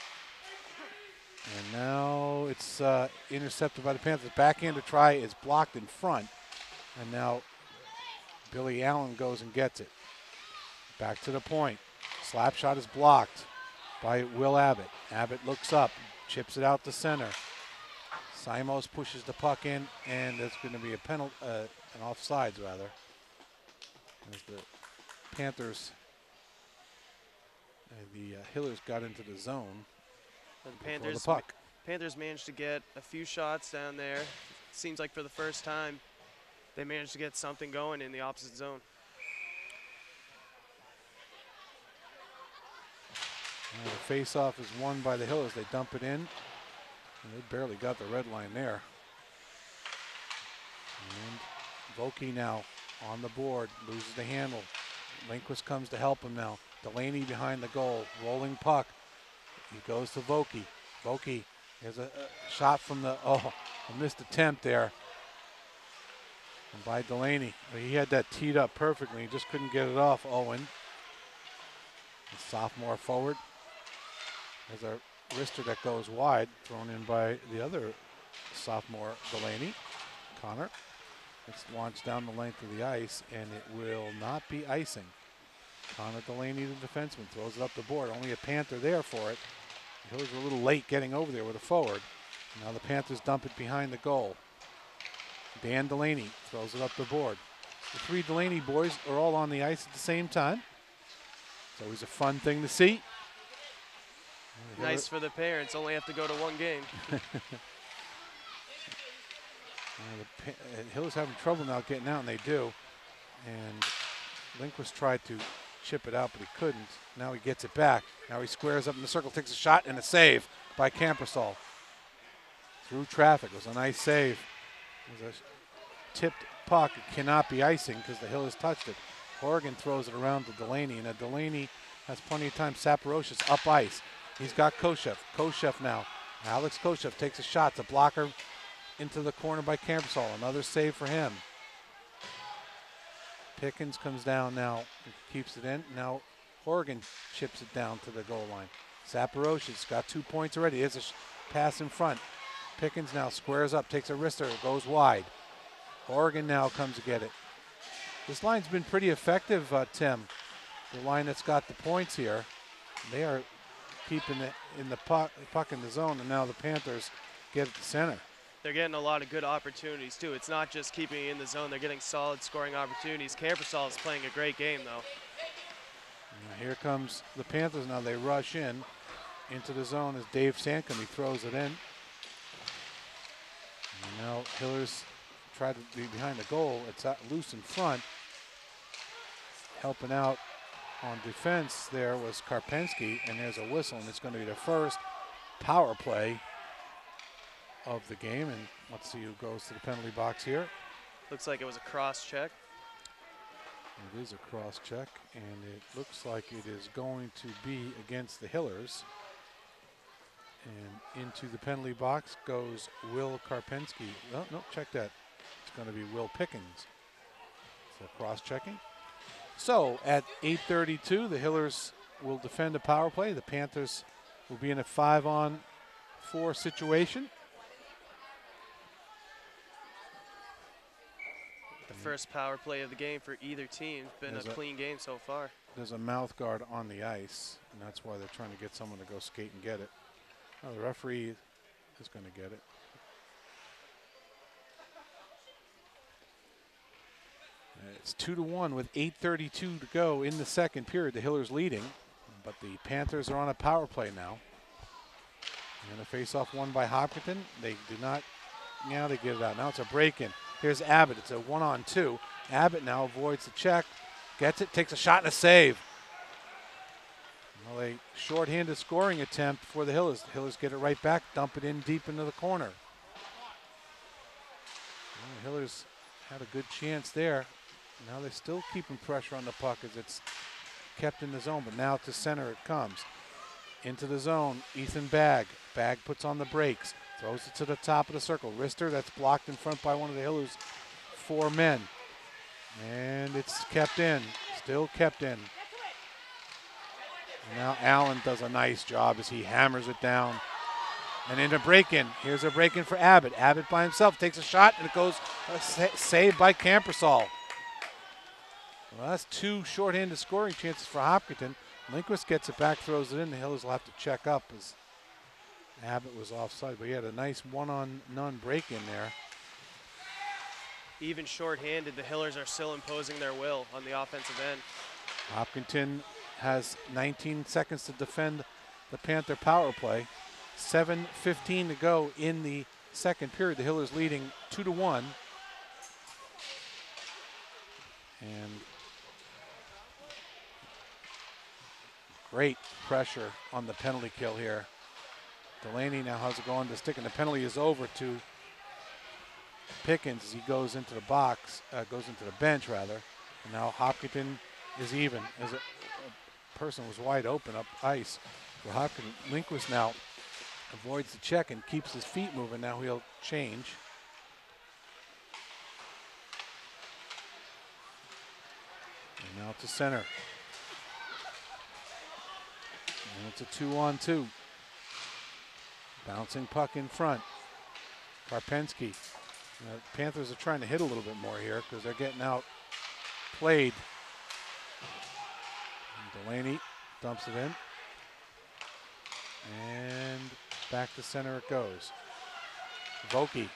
And now it's uh, intercepted by the Panthers. Backhanded try is blocked in front. And now Billy Allen goes and gets it. Back to the point. Slap shot is blocked by Will Abbott. Abbott looks up, chips it out to center. Simos pushes the puck in, and there's going to be a penalty, uh, an offsides rather. As the Panthers, uh, the uh, Hillers got into the zone. The Panthers, the puck. Panthers managed to get a few shots down there. Seems like for the first time, they managed to get something going in the opposite zone. And the face-off is won by the Hillers. They dump it in, and they barely got the red line there. And Vokey now on the board, loses the handle. Lindquist comes to help him now. Delaney behind the goal, rolling puck. He goes to Vokey. Vokey has a, a shot from the, oh, a missed attempt there. And by Delaney. He had that teed up perfectly. He just couldn't get it off. Owen, the sophomore forward. There's a wrister that goes wide, thrown in by the other sophomore, Delaney. Connor. It's launched down the length of the ice, and it will not be icing. Connor Delaney, the defenseman, throws it up the board. Only a Panther there for it. The Hillers were a little late getting over there with a forward. Now the Panthers dump it behind the goal. Dan Delaney throws it up the board. The three Delaney boys are all on the ice at the same time. It's always a fun thing to see. Nice for the parents, only have to go to one game. uh, the uh, Hillers having trouble now getting out, and they do. And Lindquist tried to chip it out, but he couldn't. Now he gets it back. Now he squares up in the circle, takes a shot, and a save by Campersol. Through traffic. It was a nice save. It was a tipped puck. It cannot be icing because the Hillers touched it. Horgan throws it around to Delaney, and Delaney has plenty of time. Saporosha's up ice. He's got Koshev. Koshev now. Alex Koshev takes a shot. It's a blocker into the corner by Campersol. Another save for him. Pickens comes down now, keeps it in. Now Horgan chips it down to the goal line. Saporosha's got two points already. There's a sh- pass in front. Pickens now squares up, takes a wrister, goes wide. Horgan now comes to get it. This line's been pretty effective, uh, Tim. The line that's got the points here. They are keeping it in the puck, puck in the zone, and now the Panthers get it to center. They're getting a lot of good opportunities, too. It's not just keeping it in the zone. They're getting solid scoring opportunities. Campersol is playing a great game, though. Now here comes the Panthers. Now they rush in into the zone as Dave Sankum, he throws it in. And now Hillers try to be behind the goal. It's out loose in front. Helping out on defense there was Karpinski, and there's a whistle, and it's going to be the first power play of the game. And let's see who goes to the penalty box here. Looks like it was a cross check. It is a cross check, and it looks like it is going to be against the Hillers. And into the penalty box goes Will Karpinski. No, no, check that. It's going to be Will Pickens. So cross-checking. So at eight thirty-two, the Hillers will defend a power play. The Panthers will be in a five-on-four situation. The first power play of the game for either team. It's been There's a a- clean game so far. There's a mouth guard on the ice, and that's why they're trying to get someone to go skate and get it. Oh, the referee is going to get it. It's two to one with eight thirty-two to go in the second period. The Hillers leading, but the Panthers are on a power play now. And a face-off won by Hopkinton. They do not. Now they get it out. Now it's a break-in. Here's Abbott. It's a one-on-two. Abbott now avoids the check, gets it, takes a shot and a save. Well, a short-handed scoring attempt for the Hillers. The Hillers get it right back, dump it in deep into the corner. Well, the Hillers had a good chance there. Now they're still keeping pressure on the puck as it's kept in the zone, but now to center it comes. into the zone. Ethan Bagg. Bagg puts on the brakes. Throws it to the top of the circle. Rister, that's blocked in front by one of the Hillers' four men. And it's kept in. Still kept in. And now Allen does a nice job as he hammers it down. And in a break-in. Here's a break-in for Abbott. Abbott by himself takes a shot, and it goes uh, sa saved by Campersall. Well, that's two shorthanded scoring chances for Hopkinton. Lindquist gets it back, throws it in. The Hillers will have to check up as Abbott was offside, but he had a nice one-on-none break-in there. Even shorthanded, the Hillers are still imposing their will on the offensive end. Hopkinton has nineteen seconds to defend the Panther power play. seven fifteen to go in the second period. The Hillers leading two to one. And great pressure on the penalty kill here. Delaney now has it going to stick, and the penalty is over to Pickens as he goes into the box, uh, goes into the bench rather. And now Hopkinton is even as a, a person was wide open up ice. For Hopkinton, Lindquist now avoids the check and keeps his feet moving. Now he'll change. And now to center. And it's a two on two. Bouncing puck in front. Karpinski. The Panthers are trying to hit a little bit more here because they're getting out played. And Delaney dumps it in. And back to center it goes. Vokey.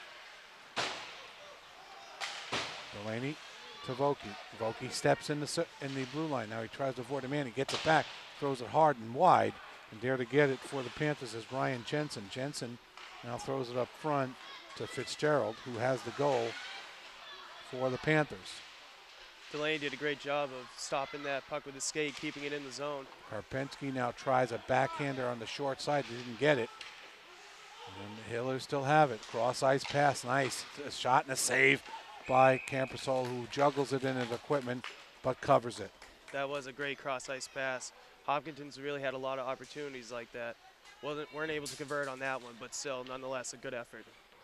Delaney to Vokey. Vokey steps in the, in the blue line. Now he tries to avoid a man. He gets it back, throws it hard and wide. And there to get it for the Panthers is Ryan Jensen. Jensen now throws it up front to Fitzgerald, who has the goal for the Panthers. Delaney did a great job of stopping that puck with his skate, keeping it in the zone. Karpinski now tries a backhander on the short side. He didn't get it. And the Hillers still have it. Cross ice pass, nice. A shot and a save by Campersall, who juggles it in his equipment but covers it. That was a great cross ice pass. Hopkinton's really had a lot of opportunities like that. Wasn't, weren't able to convert on that one, but still, nonetheless, a good effort.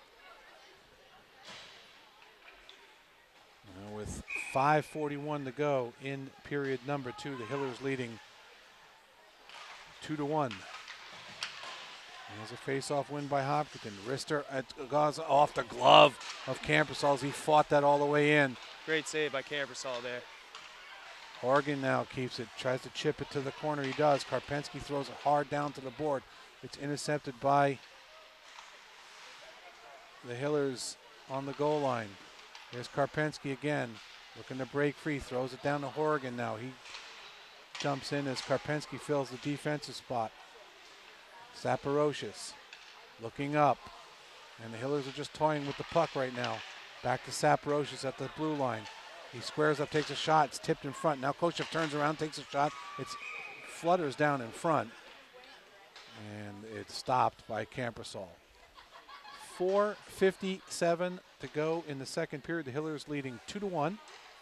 Now with five forty-one to go in period number two, the Hillers leading two to one. There's a face-off win by Hopkinton. Rister uh, goes off the glove of Campersall as he fought that all the way in. Great save by Campersall there. Horgan now keeps it, tries to chip it to the corner. He does. Karpinski throws it hard down to the board. It's intercepted by the Hillers on the goal line. Here's Karpinski again, looking to break free. Throws it down to Horgan now. He jumps in as Karpinski fills the defensive spot. Saporocious looking up. And the Hillers are just toying with the puck right now. Back to Saporocious at the blue line. He squares up, takes a shot. It's tipped in front. Now Kochev turns around, takes a shot. It flutters down in front. And it's stopped by Campersall. four fifty-seven to go in the second period. The Hillers leading two to one.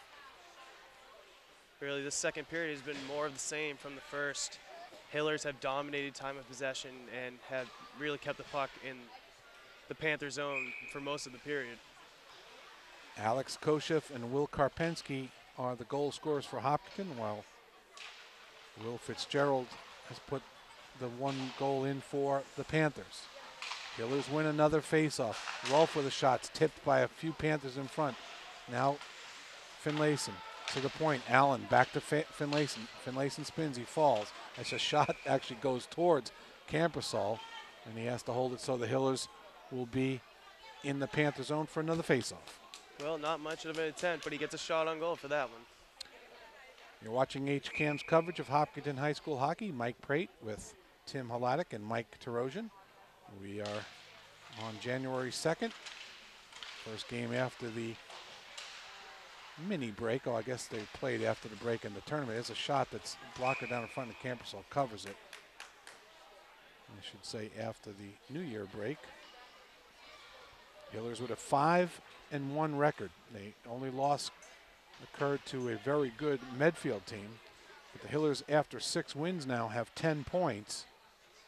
Really, this second period has been more of the same from the first. Hillers have dominated time of possession and have really kept the puck in the Panther zone for most of the period. Alex Kochev and Will Karpinski are the goal scorers for Hopkinton, while Will Fitzgerald has put the one goal in for the Panthers. Hillers win another faceoff. Rolfe with the shots, tipped by a few Panthers in front. Now Finlayson to the point. Allen back to Finlayson. Finlayson spins, he falls. As a shot actually goes towards Campersall, and he has to hold it so the Hillers will be in the Panther zone for another faceoff. Well, not much of an attempt, but he gets a shot on goal for that one. You're watching H C A M's coverage of Hopkinton High School hockey. Mike Prate with Tim Hladek and Mike Tarosian. We are on January second. First game after the mini break. Oh, I guess they played after the break in the tournament. There's a shot that's blocker down in front of Campersall covers it. I should say after the New Year break. Hillers with a five and one record. They only loss occurred to a very good Medfield team. But the Hillers, after six wins now, have ten points.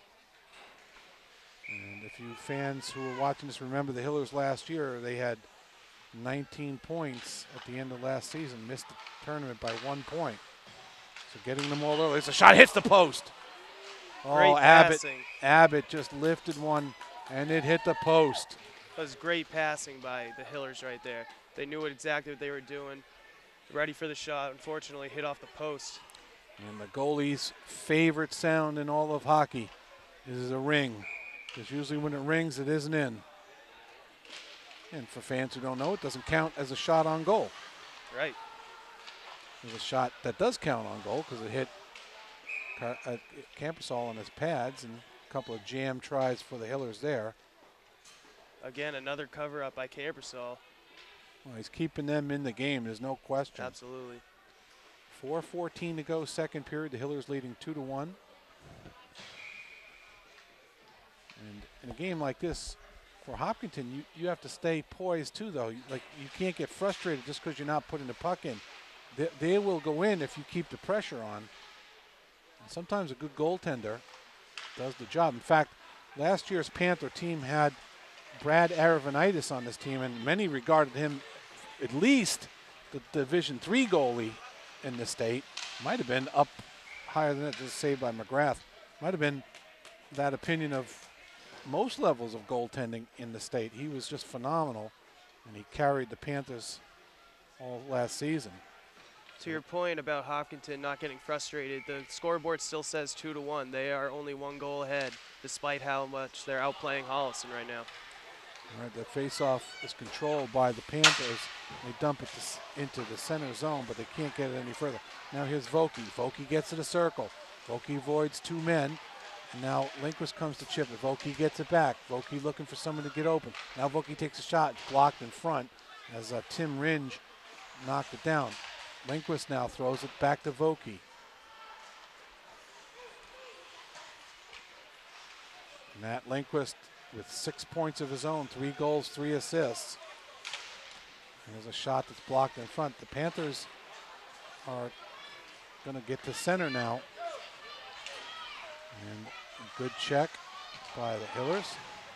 And if you fans who are watching this remember the Hillers last year, they had nineteen points at the end of last season, missed the tournament by one point. So getting them all early. It's a shot, hits the post. Oh, Great Abbott, passing. Abbott just lifted one, and it hit the post. That was great passing by the Hillers right there. They knew what exactly what they were doing. Ready for the shot. Unfortunately, hit off the post. And the goalie's favorite sound in all of hockey is a ring, because usually when it rings, it isn't in. And for fans who don't know, it doesn't count as a shot on goal. Right. There's a shot that does count on goal because it hit Car uh, Campersall on his pads, and a couple of jam tries for the Hillers there. Again, another cover up by Campersall. Well, he's keeping them in the game, there's no question. Absolutely. four fourteen to go, second period. The Hillers leading two to one. And in a game like this, for Hopkinton, you, you have to stay poised too, though. Like, you can't get frustrated just because you're not putting the puck in. They, they will go in if you keep the pressure on. And sometimes a good goaltender does the job. In fact, last year's Panther team had Brad Aravanitis on this team, and many regarded him at least the Division three goalie in the state. Might have been up higher than that, just saved by McGrath. Might have been that opinion of most levels of goaltending in the state. He was just phenomenal, and he carried the Panthers all last season. To your point about Hopkinton not getting frustrated, the scoreboard still says two to one. They are only one goal ahead, despite how much they're outplaying Holliston right now. All right, the face-off is controlled by the Panthers. They dump it to, into the center zone, but they can't get it any further. Now here's Vokey. Vokey gets to the circle. Vokey avoids two men. And now Lindquist comes to chip it. Vokey gets it back. Vokey looking for someone to get open. Now Vokey takes a shot. It's blocked in front as uh, Tim Ringe knocked it down. Lindquist now throws it back to Vokey. Matt Lindquist with six points of his own, three goals, three assists. And there's a shot that's blocked in front. The Panthers are going to get to center now. And a good check by the Hillers.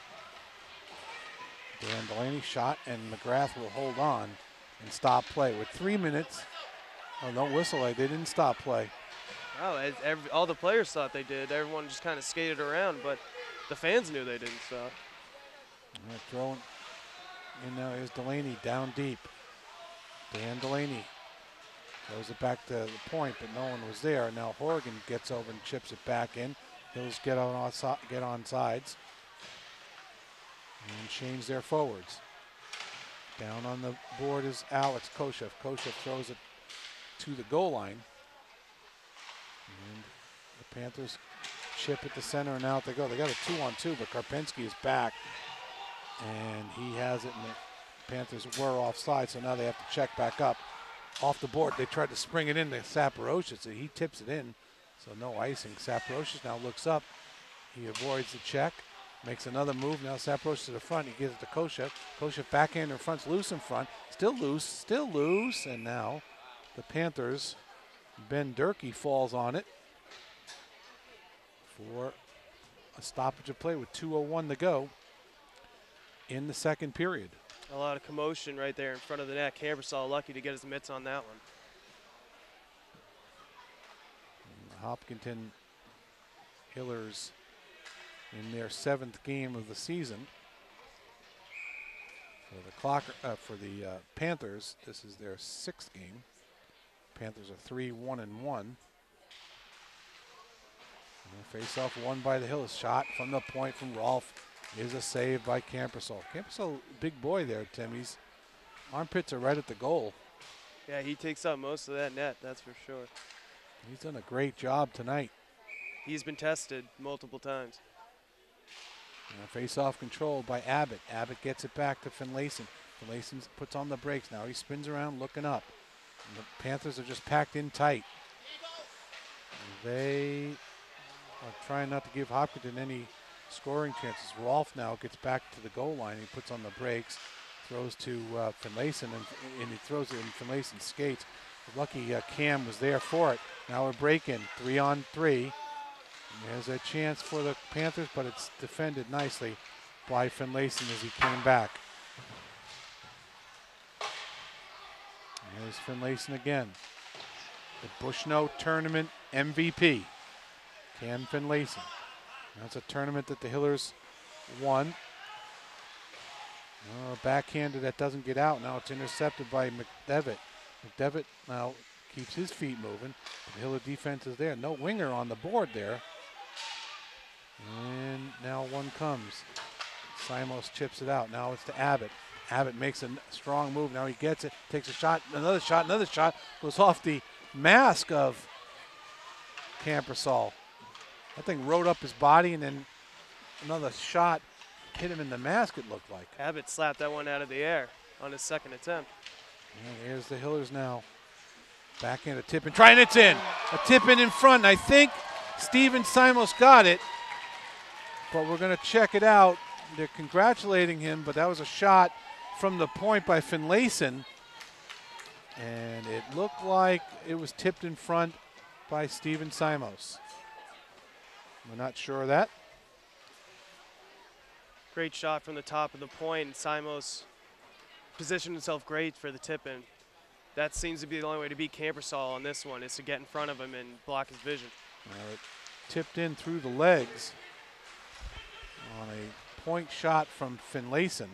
Dan Delaney shot, and McGrath will hold on and stop play with three minutes. Oh, don't whistle, they didn't stop play. Oh, as every, all the players thought they did. Everyone just kind of skated around, but the fans knew they didn't stop. They're throwing in now. Here's Delaney down deep. Dan Delaney throws it back to the point, but no one was there. Now Horgan gets over and chips it back in. Hills get on get on sides and change their forwards. Down on the board is Alex Koshev. Koshev throws it to the goal line. And the Panthers chip at the center, and out they go. They got a two on two, but Karpinski is back. And he has it, and the Panthers were offside, so now they have to check back up. Off the board, they tried to spring it in to Saporocious, so he tips it in, so no icing. Saporocious now looks up. He avoids the check, makes another move. Now Saporocious to the front. He gives it to Koshev. Koshev backhand in front's loose in front. Still loose, still loose, and now the Panthers, Ben Durkee falls on it for a stoppage of play with two oh one to go in the second period. A lot of commotion right there in front of the net. Campersall lucky to get his mitts on that one. And the Hopkinton Hillers in their seventh game of the season. For the clock, uh, for the uh, Panthers, this is their sixth game. Panthers are three, one, and one. And face off won by the Hills. Shot from the point from Rolfe is a save by Campersall. Campersall, big boy there, Tim. His armpits are right at the goal. Yeah, he takes up most of that net, that's for sure. He's done a great job tonight. He's been tested multiple times. Face off control by Abbott. Abbott gets it back to Finlayson. Finlayson puts on the brakes. Now he spins around looking up. And the Panthers are just packed in tight. And they are trying not to give Hopkinton any scoring chances. Rolfe now gets back to the goal line. He puts on the brakes, throws to uh, Finlayson, and, and he throws it in Finlayson's skates. Lucky uh, Cam was there for it. Now a break in, three on three. There's a chance for the Panthers, but it's defended nicely by Finlayson as he came back. There's Finlayson again. The Bushnell Tournament M V P, Cam Finlayson. That's a tournament that the Hillers won. Uh, backhanded that doesn't get out. Now it's intercepted by McDevitt. McDevitt now keeps his feet moving. The Hiller defense is there. No winger on the board there. And now one comes. Simos chips it out. Now it's to Abbott. Abbott makes a strong move. Now he gets it, takes a shot, another shot, another shot. Goes off the mask of Campersall. That thing rode up his body, and then another shot hit him in the mask, it looked like. Abbott slapped that one out of the air on his second attempt. And here's the Hillers now. Backhand a tip and try, and it's in. A tip in in front. I think Steven Simos got it, but we're going to check it out. They're congratulating him, but that was a shot from the point by Finlayson. And it looked like it was tipped in front by Steven Simos. We're not sure of that. Great shot from the top of the point, and Simos positioned himself great for the tip-in. That seems to be the only way to beat Campersall on this one, is to get in front of him and block his vision. Well, it tipped in through the legs on a point shot from Finlayson.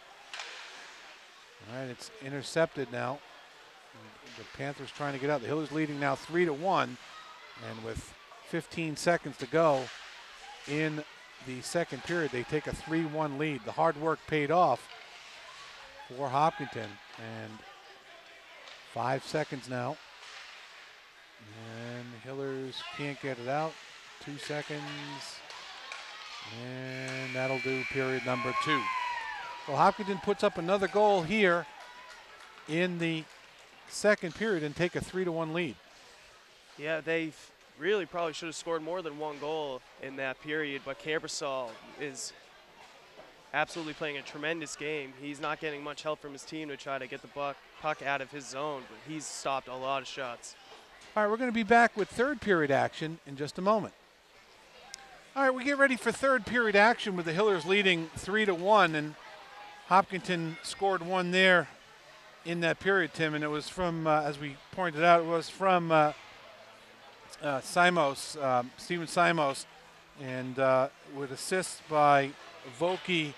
All right, it's intercepted now. The Panthers trying to get out. The Hillers leading now three to one, and with fifteen seconds to go in the second period, they take a three one lead. The hard work paid off for Hopkinton, and five seconds now. And the Hillers can't get it out. Two seconds, and that'll do period number two. Well, Hopkinton puts up another goal here in the second period and take a three to one lead. Yeah, they really probably should have scored more than one goal in that period, but Campersall is absolutely playing a tremendous game. He's not getting much help from his team to try to get the buck, puck out of his zone, but he's stopped a lot of shots. All right, we're going to be back with third period action in just a moment. All right, we get ready for third period action with the Hillers leading three to one, and Hopkinton scored one there in that period, Tim, and it was from, uh, as we pointed out, it was from uh, uh, Simos, um, Steven Simos, and uh, with assists by Vokey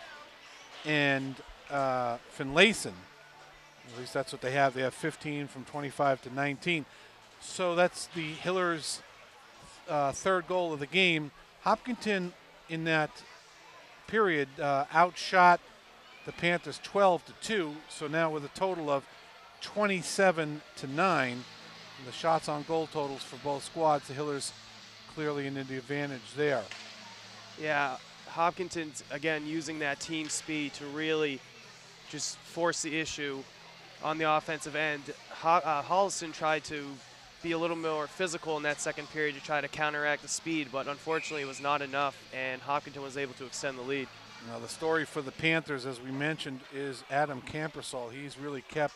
and uh, Finlayson. At least that's what they have. They have fifteen from twenty-five to nineteen. So that's the Hillers' uh, third goal of the game. Hopkinton in that period uh, outshot the Panthers twelve to two. So now with a total of twenty-seven to nine, the shots on goal totals for both squads, the Hillers clearly in the advantage there. Yeah, Hopkinton's, again, using that team speed to really just force the issue on the offensive end. Ho uh, Holliston tried to be a little more physical in that second period to try to counteract the speed, but unfortunately it was not enough, and Hopkinton was able to extend the lead. Now the story for the Panthers, as we mentioned, is Adam Campersall. He's really kept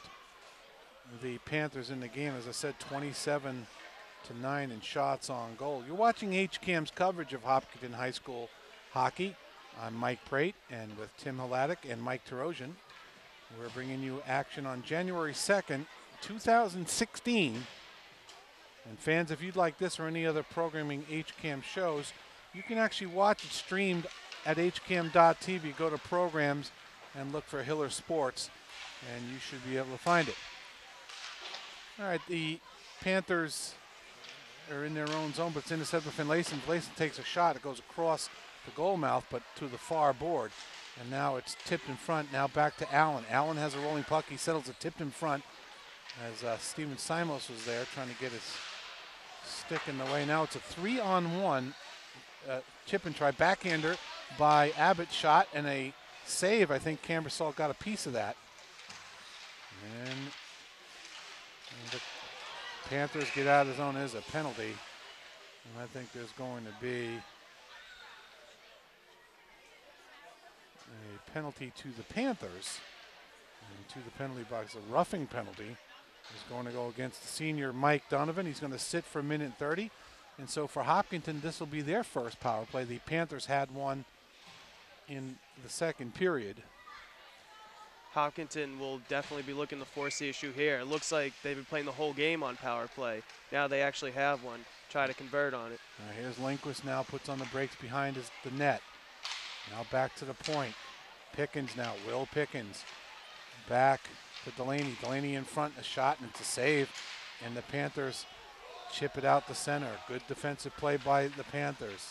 the Panthers in the game. As I said, twenty-seven to nine in shots on goal. You're watching H C A M's coverage of Hopkinton High School hockey. I'm Mike Prate, and with Tim Hladek and Mike Tarosian, we're bringing you action on January second, two thousand sixteen. And fans, if you'd like this or any other programming H C A M shows, you can actually watch it streamed at H C A M dot T V. Go to programs and look for Hiller Sports, and you should be able to find it. All right, the Panthers are in their own zone, but it's intercepted by Finlayson. Finlayson takes a shot. It goes across the goal mouth, but to the far board. And now it's tipped in front. Now back to Allen. Allen has a rolling puck. He settles it tipped in front as uh, Steven Simos was there trying to get his stick in the way. Now it's a three on one uh, chip and try backhander by Abbott, shot and a save. I think Campersall got a piece of that. And, and the Panthers get out of the zone. Is a penalty. And I think there's going to be a penalty to the Panthers. And to the penalty box, a roughing penalty is going to go against the senior Mike Donovan. He's going to sit for a minute thirty. And so for Hopkinton, this will be their first power play. The Panthers had one in the second period. Hopkinton will definitely be looking to force the issue here. It looks like they've been playing the whole game on power play. Now they actually have one. Try to convert on it. All right, here's Lindquist now, puts on the brakes behind his, the net. Now back to the point. Pickens now, Will Pickens. Back to Delaney. Delaney in front, a shot, and it's a save. And the Panthers chip it out the center. Good defensive play by the Panthers.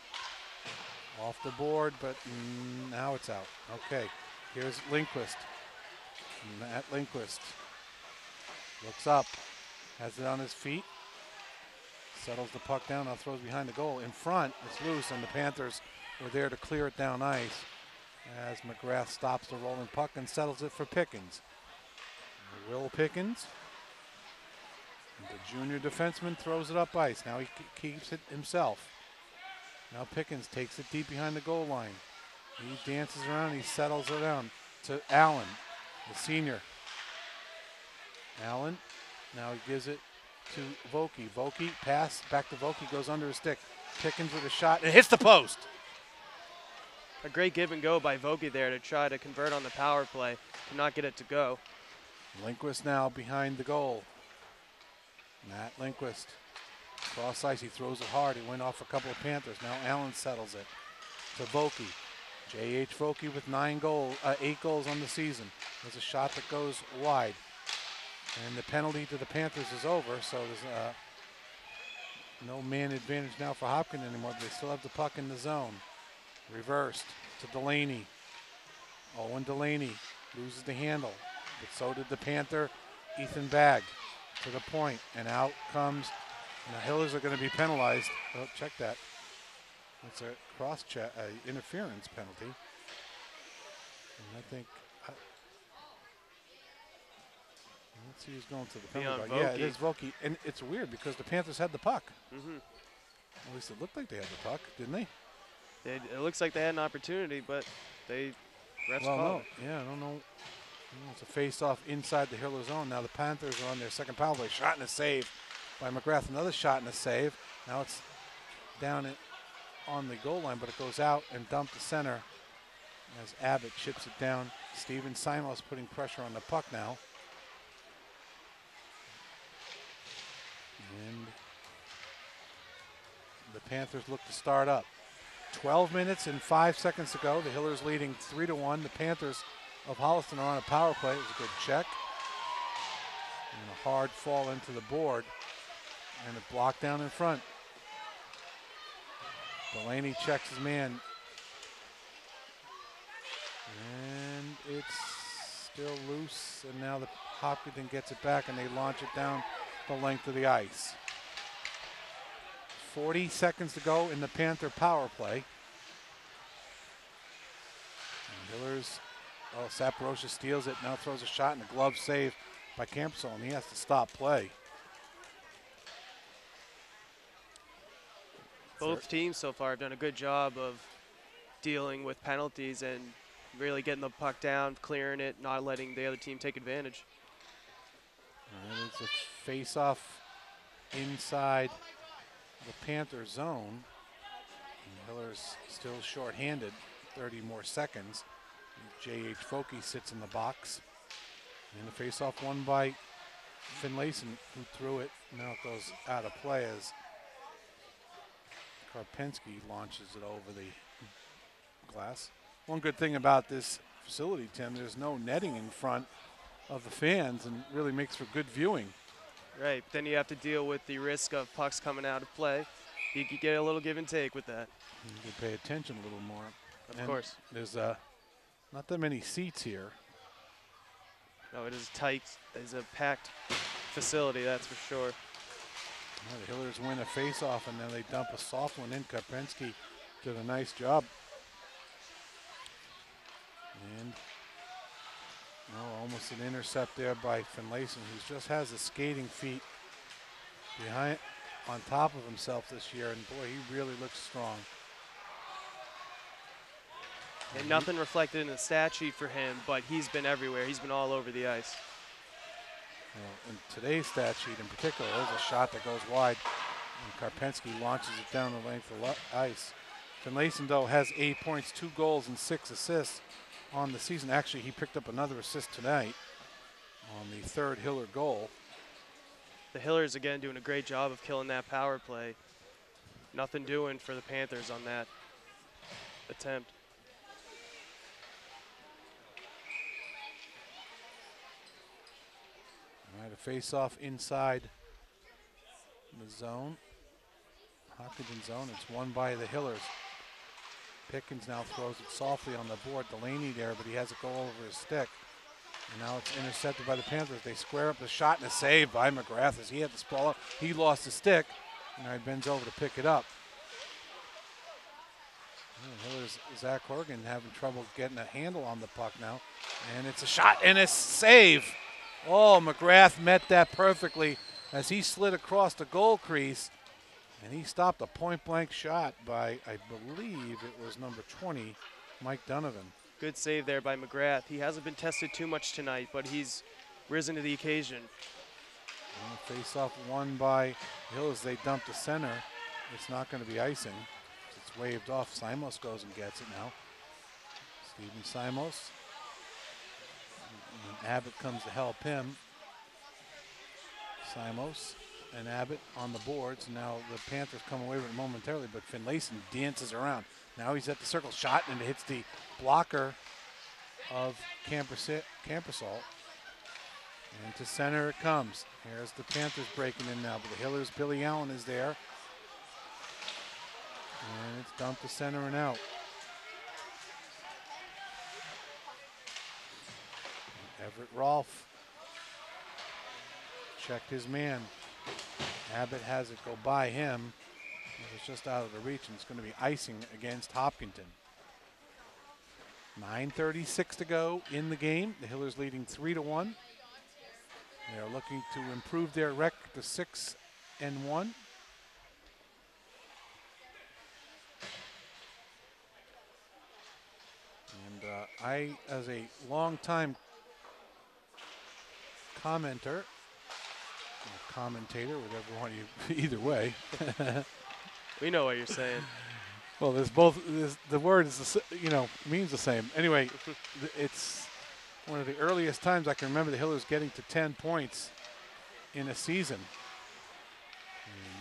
Off the board, but mm, now it's out. Okay, here's Lindquist. Matt Lindquist looks up, has it on his feet, settles the puck down, now throws behind the goal. In front, it's loose, and the Panthers were there to clear it down ice as McGrath stops the rolling puck and settles it for Pickens. Will Pickens, the junior defenseman, throws it up ice. Now he keeps it himself. Now Pickens takes it deep behind the goal line. He dances around, he settles it down to Allen, the senior. Allen, now he gives it to Vokey. Vokey, pass, back to Vokey, goes under his stick. Pickens with a shot, and hits the post. A great give and go by Vokey there to try to convert on the power play, to not get it to go. Lindquist now behind the goal. Matt Lindquist, cross ice, he throws it hard. It went off a couple of Panthers. Now Allen settles it to Vokey. J H Vokey with nine goals, uh, eight goals on the season. There's a shot that goes wide. And the penalty to the Panthers is over, so there's uh, no man advantage now for Hopkins anymore. But they still have the puck in the zone. Reversed to Delaney. Owen Delaney loses the handle, but so did the Panther, Ethan Bagg, to the point, and out comes. And the Hillers are going to be penalized. Oh, check that. It's a cross check, uh, interference penalty. And I think, uh, let's see who's going to the penalty. Yeah, it is Vokey. And it's weird because the Panthers had the puck. Mm-hmm. At least it looked like they had the puck, didn't they? they it looks like they had an opportunity, but they refs well, called no. Yeah, I don't know. It's a face-off inside the Hiller zone. Now the Panthers are on their second power play. Shot and a save by McGrath. Another shot and a save. Now it's down it on the goal line, but it goes out and dumped to center as Abbott chips it down. Steven Simos putting pressure on the puck now. And the Panthers look to start up. twelve minutes and five seconds to go. The Hillers leading three to one. The Panthers of Holliston are on a power play. It was a good check. And a hard fall into the board. And a block down in front. Delaney checks his man. And it's still loose. And now the Hopkinton gets it back and they launch it down the length of the ice. forty seconds to go in the Panther power play. And Hillers, oh, Saporosha steals it, now throws a shot and a glove save by Campsall, and he has to stop play. Both teams so far have done a good job of dealing with penalties and really getting the puck down, clearing it, not letting the other team take advantage. All right, it's a face-off inside the Panther zone. And Hillers still short-handed, thirty more seconds. J H Vokey sits in the box. And the face-off won by Finlayson, who threw it. Now it goes out of play as Karpinski launches it over the glass. One good thing about this facility, Tim, there's no netting in front of the fans and really makes for good viewing. Right, then you have to deal with the risk of pucks coming out of play. You could get a little give and take with that. You can pay attention a little more. Of and course. There's uh, not that many seats here. No, it is tight. It's a packed facility, that's for sure. Well, the Hillers win a face-off and then they dump a soft one in. Karpinski did a nice job. And oh, almost an intercept there by Finlayson, who just has the skating feet behind, on top of himself this year, and boy, he really looks strong. And nothing reflected in the stat sheet for him, but he's been everywhere. He's been all over the ice. Well, in today's stat sheet in particular, there's a shot that goes wide. And Karpinski launches it down the length of ice. Finlayson, though, has eight points, two goals, and six assists on the season. Actually, he picked up another assist tonight on the third Hiller goal. The Hillers, again, doing a great job of killing that power play. Nothing doing for the Panthers on that attempt. All right, a face-off inside the zone. Hopkinton zone. It's won by the Hillers. Pickens now throws it softly on the board. Delaney there, but he has it go over his stick. And now it's intercepted by the Panthers. They square up the shot and a save by McGrath as he had the ball up. He lost the stick. And now he bends over to pick it up. Oh, Hillers, Zach Horgan having trouble getting a handle on the puck now. And it's a shot and a save. Oh, McGrath met that perfectly as he slid across the goal crease. And he stopped a point-blank shot by, I believe it was number twenty, Mike Donovan. Good save there by McGrath. He hasn't been tested too much tonight, but he's risen to the occasion. Face-off won by Hill as they dump the center. It's not going to be icing. It's waved off. Simos goes and gets it now. Steven Simos. And Abbott comes to help him. Simos and Abbott on the boards. Now the Panthers come away with it momentarily, but Finlayson dances around. Now he's at the circle shot, and it hits the blocker of Campersol. And to center it comes. Here's the Panthers breaking in now, but the Hillers, Billy Allen is there. And it's dumped to center and out. Everett Rolfe checked his man. Abbott has it go by him. It was just out of the reach, and it's going to be icing against Hopkinton. nine thirty-six to go in the game. The Hillers leading three to one. They are looking to improve their record to six and one. And uh, I, as a longtime commenter, or commentator, whatever one you, either way. We know what you're saying. Well, there's both. There's, the word is, the, you know, means the same. Anyway, it's one of the earliest times I can remember the Hillers getting to ten points in a season. And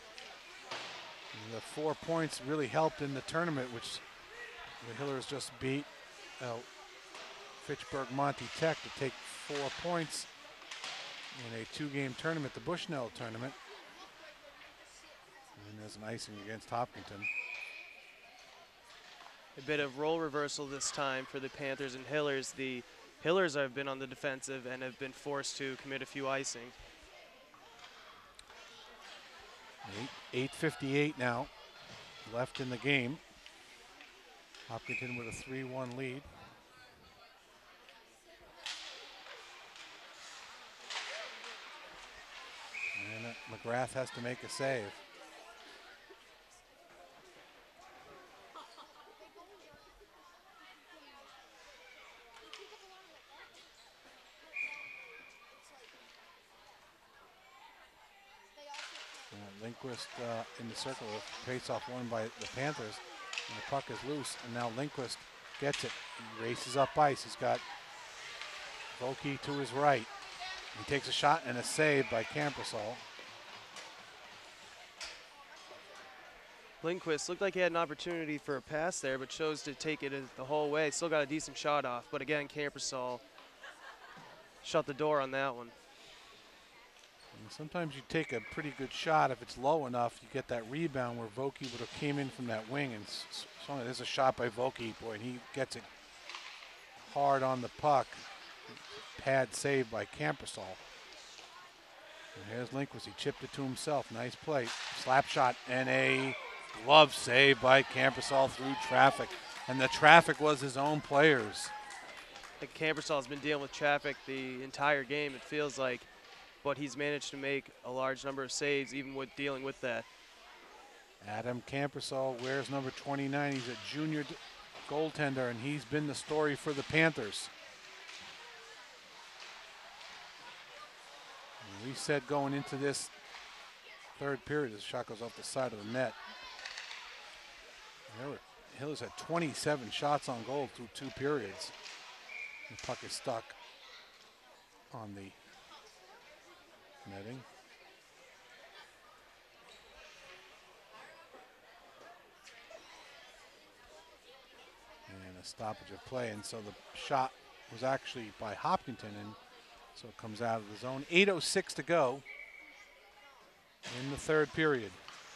the four points really helped in the tournament, which the Hillers just beat uh, Fitchburg Monty Tech to take four points in a two-game tournament, the Bushnell tournament. And there's an icing against Hopkinton. A bit of role reversal this time for the Panthers and Hillers. The Hillers have been on the defensive and have been forced to commit a few icing. eight fifty-eight now left in the game. Hopkinton with a three one lead. And uh, McGrath has to make a save. Uh, Lindquist uh, in the circle, face-off won by the Panthers, and the puck is loose, and now Lindquist gets it. He races up ice. He's got Volke to his right. He takes a shot and a save by Campersol. Lindquist looked like he had an opportunity for a pass there, but chose to take it the whole way. Still got a decent shot off, but again, Campersol shut the door on that one. And sometimes you take a pretty good shot. If it's low enough, you get that rebound where Volke would have came in from that wing. And so there's a shot by Volke, boy, and he gets it hard on the puck. Pad save by Campersol. And here's Lindquist. He chipped it to himself. Nice play. Slap shot and a glove save by Campersol through traffic. And the traffic was his own players. I think Campersol's been dealing with traffic the entire game, it feels like, but he's managed to make a large number of saves even with dealing with that. Adam Campersol wears number twenty-nine. He's a junior goaltender, and he's been the story for the Panthers. And we said going into this third period as the shot goes off the side of the net. There were, Hillers had twenty-seven shots on goal through two periods. The puck is stuck on the netting. And a stoppage of play, and so the shot was actually by Hopkinton, and so it comes out of the zone. eight oh six to go in the third period.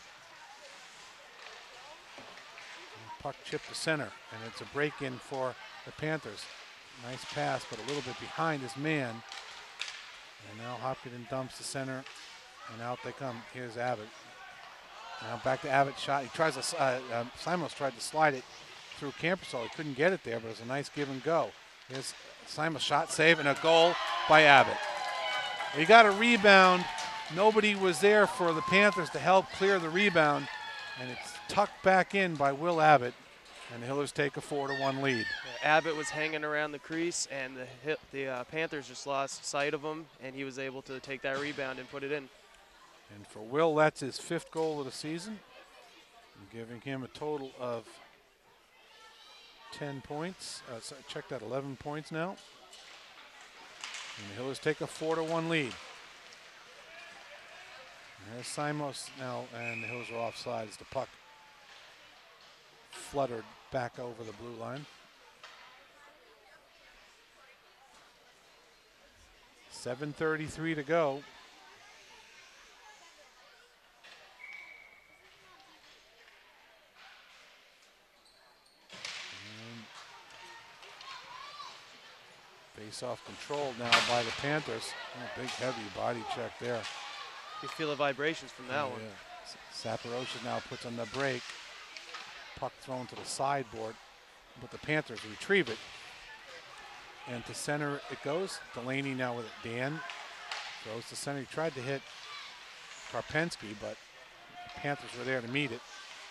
And puck chipped to center, and it's a break-in for the Panthers. Nice pass, but a little bit behind his man. And now Hopkinton dumps to center, and out they come. Here's Abbott. Now back to Abbott's shot. He tries to, uh, uh, Simos tried to slide it through Campersol. He couldn't get it there, but it was a nice give and go. Here's Simos' shot save and a goal by Abbott. He got a rebound. Nobody was there for the Panthers to help clear the rebound, and it's tucked back in by Will Abbott, and the Hillers take a four to one lead. Yeah, Abbott was hanging around the crease, and the the uh, Panthers just lost sight of him, and he was able to take that rebound and put it in. And for Will, that's his fifth goal of the season, giving him a total of ten points. Uh, so check that, eleven points now. And the Hillers take a four to one lead. There's Simos now, and the Hillers are offside as the puck fluttered back over the blue line. seven thirty-three to go. Face-off controlled now by the Panthers. Oh, big, heavy body check there. You feel the vibrations from that oh, one. Yeah. Saporosha now puts on the break. Puck thrown to the sideboard, but the Panthers retrieve it. And to center it goes. Delaney now with it. Dan throws to center. He tried to hit Karpensky, but the Panthers were there to meet it.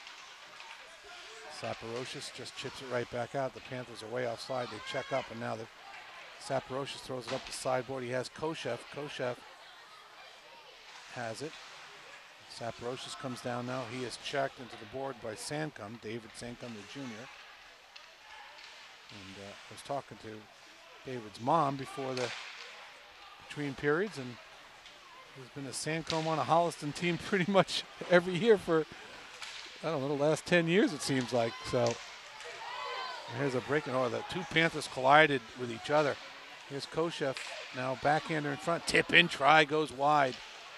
Saporosha just chips it right back out. The Panthers are way offside. They check up, and now the Saporosha throws it up the sideboard. He has Koshev. Koshev has it. Saporosha comes down now. He is checked into the board by Sancom, David Sancom, the junior. And uh, I was talking to David's mom before the between periods, and there's been a Sancom on a Holliston team pretty much every year for, I don't know, the last ten years it seems like. So here's a break. Oh, the two Panthers collided with each other. Here's Koshev now, backhander in front. Tip in, try, goes wide.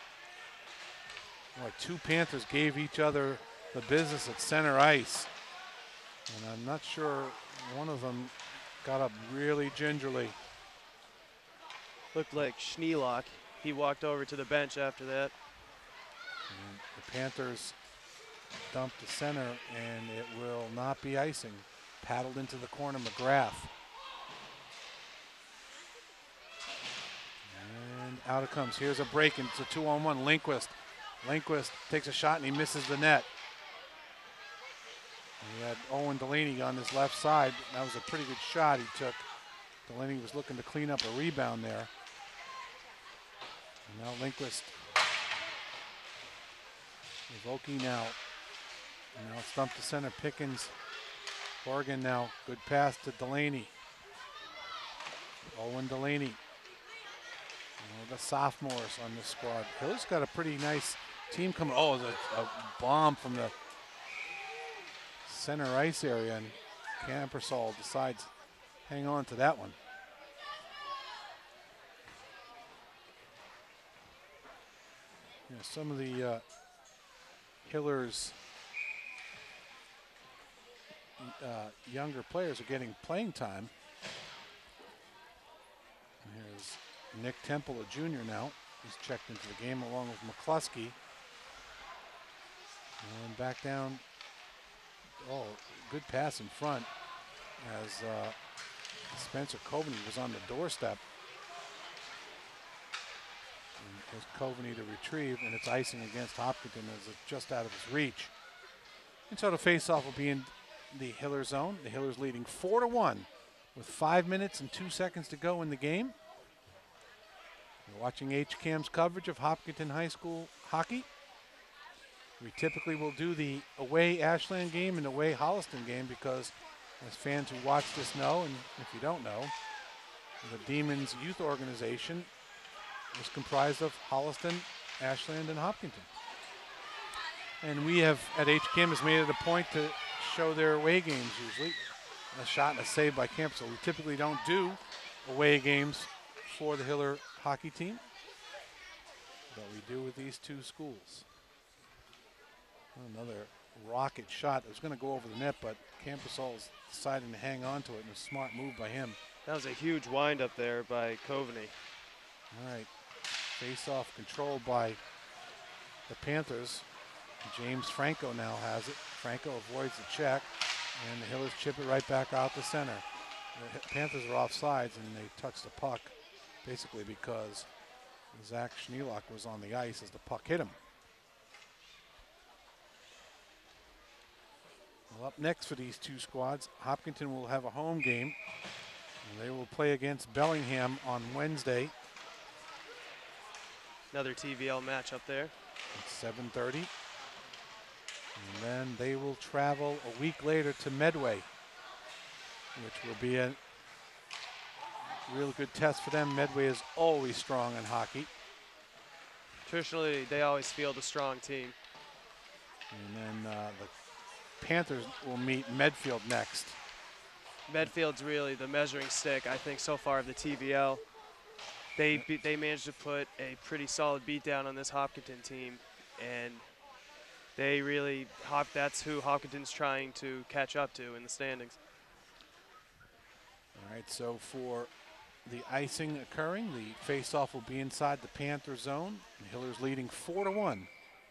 Boy, two Panthers gave each other the business at center ice. And I'm not sure one of them got up really gingerly. Looked like Schneelock. He walked over to the bench after that. And the Panthers dumped to center, and it will not be icing. Paddled into the corner, McGrath. And out it comes. Here's a break, and it's a two-on-one. Lindquist. Lindquist takes a shot, and he misses the net. And he had Owen Delaney on his left side. That was a pretty good shot he took. Delaney was looking to clean up a rebound there. And now Lindquist. Evoking now. And now it's dumped to center. Pickens. Oregon now. Good pass to Delaney. Owen Delaney. You know, the sophomores on this squad. Hill's got a pretty nice team coming. Oh, a, a bomb from the center ice area, and Campersol decides to hang on to that one. You know, some of the uh, Hillers uh, younger players are getting playing time. And here's Nick Temple, a junior now. He's checked into the game along with McCluskey. And back down. Oh, good pass in front as uh, Spencer Coveney was on the doorstep. And there's Coveney to retrieve, and it's icing against Hopkinton as it's just out of his reach. And so the faceoff will be in the Hiller zone. The Hillers leading four to one with five minutes and two seconds to go in the game. You're watching H CAM's coverage of Hopkinton High School hockey. We typically will do the away Ashland game and away Holliston game because, as fans who watch this know, and if you don't know, the Demons Youth Organization is comprised of Holliston, Ashland, and Hopkinton. And we have, at H K M, has made it a point to show their away games usually. A shot and a save by Camp, so we typically don't do away games for the Hiller hockey team, but we do with these two schools. Another rocket shot. It was going to go over the net, but Campusall is deciding to hang on to it, and a smart move by him. That was a huge wind-up there by Coveney. All right, face-off controlled by the Panthers. James Franco now has it. Franco avoids the check, and the Hillers chip it right back out the center. The Panthers are off sides, and they touch the puck basically because Zach Schneelock was on the ice as the puck hit him. Well, up next for these two squads, Hopkinton will have a home game, and they will play against Bellingham on Wednesday. Another T V L match up there. It's seven thirty. And then they will travel a week later to Medway, which will be a real good test for them. Medway is always strong in hockey. Traditionally, they always field a strong team. And then uh, the Panthers will meet Medfield next. Medfield's really the measuring stick, I think, so far of the T V L. They be, they managed to put a pretty solid beat down on this Hopkinton team, and they really, Hop, that's who Hopkinton's trying to catch up to in the standings. All right, so for the icing occurring, the face-off will be inside the Panther zone. The Hillers leading four to one.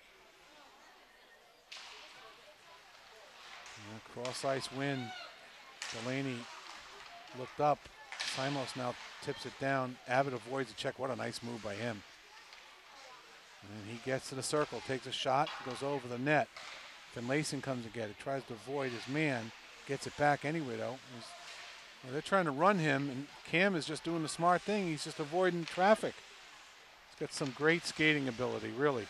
Cross ice win. Delaney looked up. Simos now tips it down. Abbott avoids the check. What a nice move by him. And he gets to the circle, takes a shot, goes over the net. Finlayson comes to get it, tries to avoid his man, gets it back anyway though. He's, well, they're trying to run him, and Cam is just doing the smart thing. He's just avoiding traffic. He's got some great skating ability, really.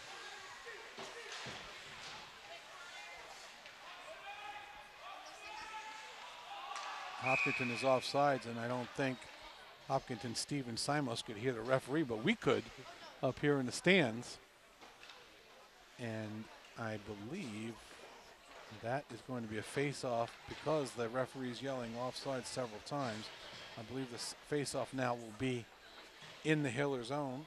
Hopkinton is offsides, and I don't think Hopkinton Steven Simos could hear the referee, but we could up here in the stands. And I believe that is going to be a face-off because the referee is yelling offside several times. I believe this face-off now will be in the Hiller zone.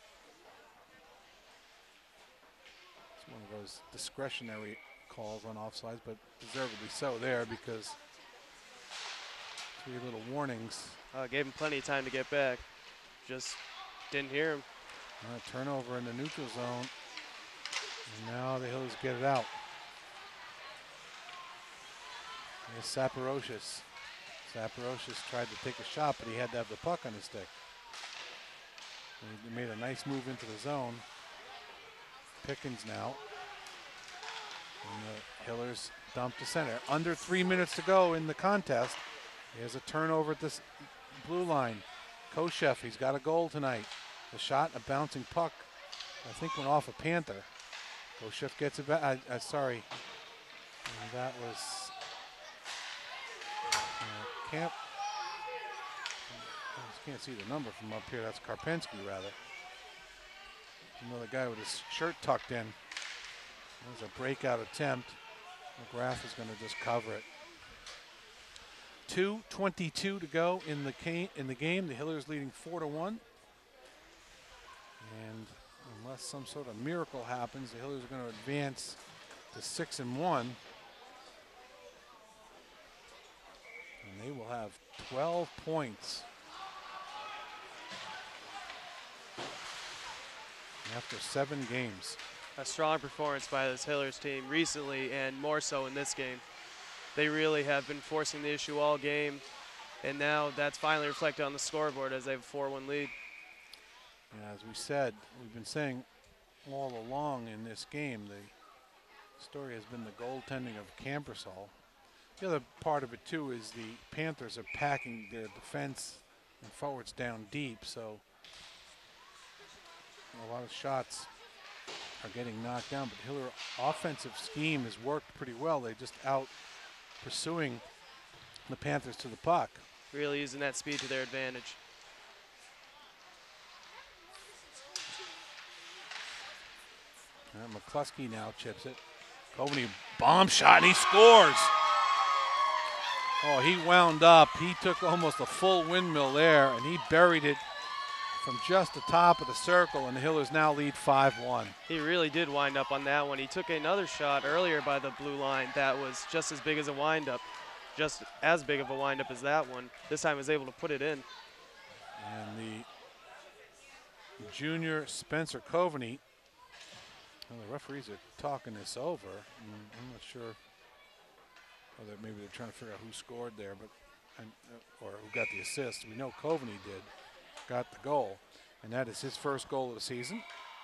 It's one of those discretionary calls on offsides, but deservedly so there because three little warnings. Uh, gave him plenty of time to get back. Just didn't hear him. Uh, turnover in the neutral zone. And now the Hillers get it out. Here's Saporocious. Saporocious tried to take a shot, but he had to have the puck on his stick. He made a nice move into the zone. Pickens now. And the Hillers dump to center. Under three minutes to go in the contest. Here's a turnover at this blue line. Koshev, he's got a goal tonight. The shot, a bouncing puck, I think went off a Panther. Koshev gets it back. I, I, sorry. And that was uh, Camp. I just can't see the number from up here. That's Karpinski, rather. Another guy with his shirt tucked in. There's a breakout attempt. McGrath is going to just cover it. two twenty-two to go in the game. In the game, the Hillers leading four to one. And unless some sort of miracle happens, the Hillers are going to advance to six and one. And they will have twelve points after seven games. A strong performance by this Hillers team recently, and more so in this game. They really have been forcing the issue all game, and now that's finally reflected on the scoreboard as they have a four one lead. Yeah, as we said, we've been saying all along in this game, the story has been the goaltending of Campersall. The other part of it too is the Panthers are packing their defense and forwards down deep, so a lot of shots are getting knocked down, but Hiller offensive scheme has worked pretty well. They just out pursuing the Panthers to the puck. Really using that speed to their advantage. Uh, McCluskey now chips it. Coveney bomb shot and he scores. Oh, he wound up. He took almost a full windmill there and he buried it from just the top of the circle, and the Hillers now lead five one. He really did wind up on that one. He took another shot earlier by the blue line that was just as big as a windup, just as big of a windup as that one. This time he was able to put it in. And the junior Spencer Coveney, well, the referees are talking this over. I'm not sure whether maybe they're trying to figure out who scored there, but and, uh, or who got the assist. We know Coveney did. Got the goal, and that is his first goal of the season.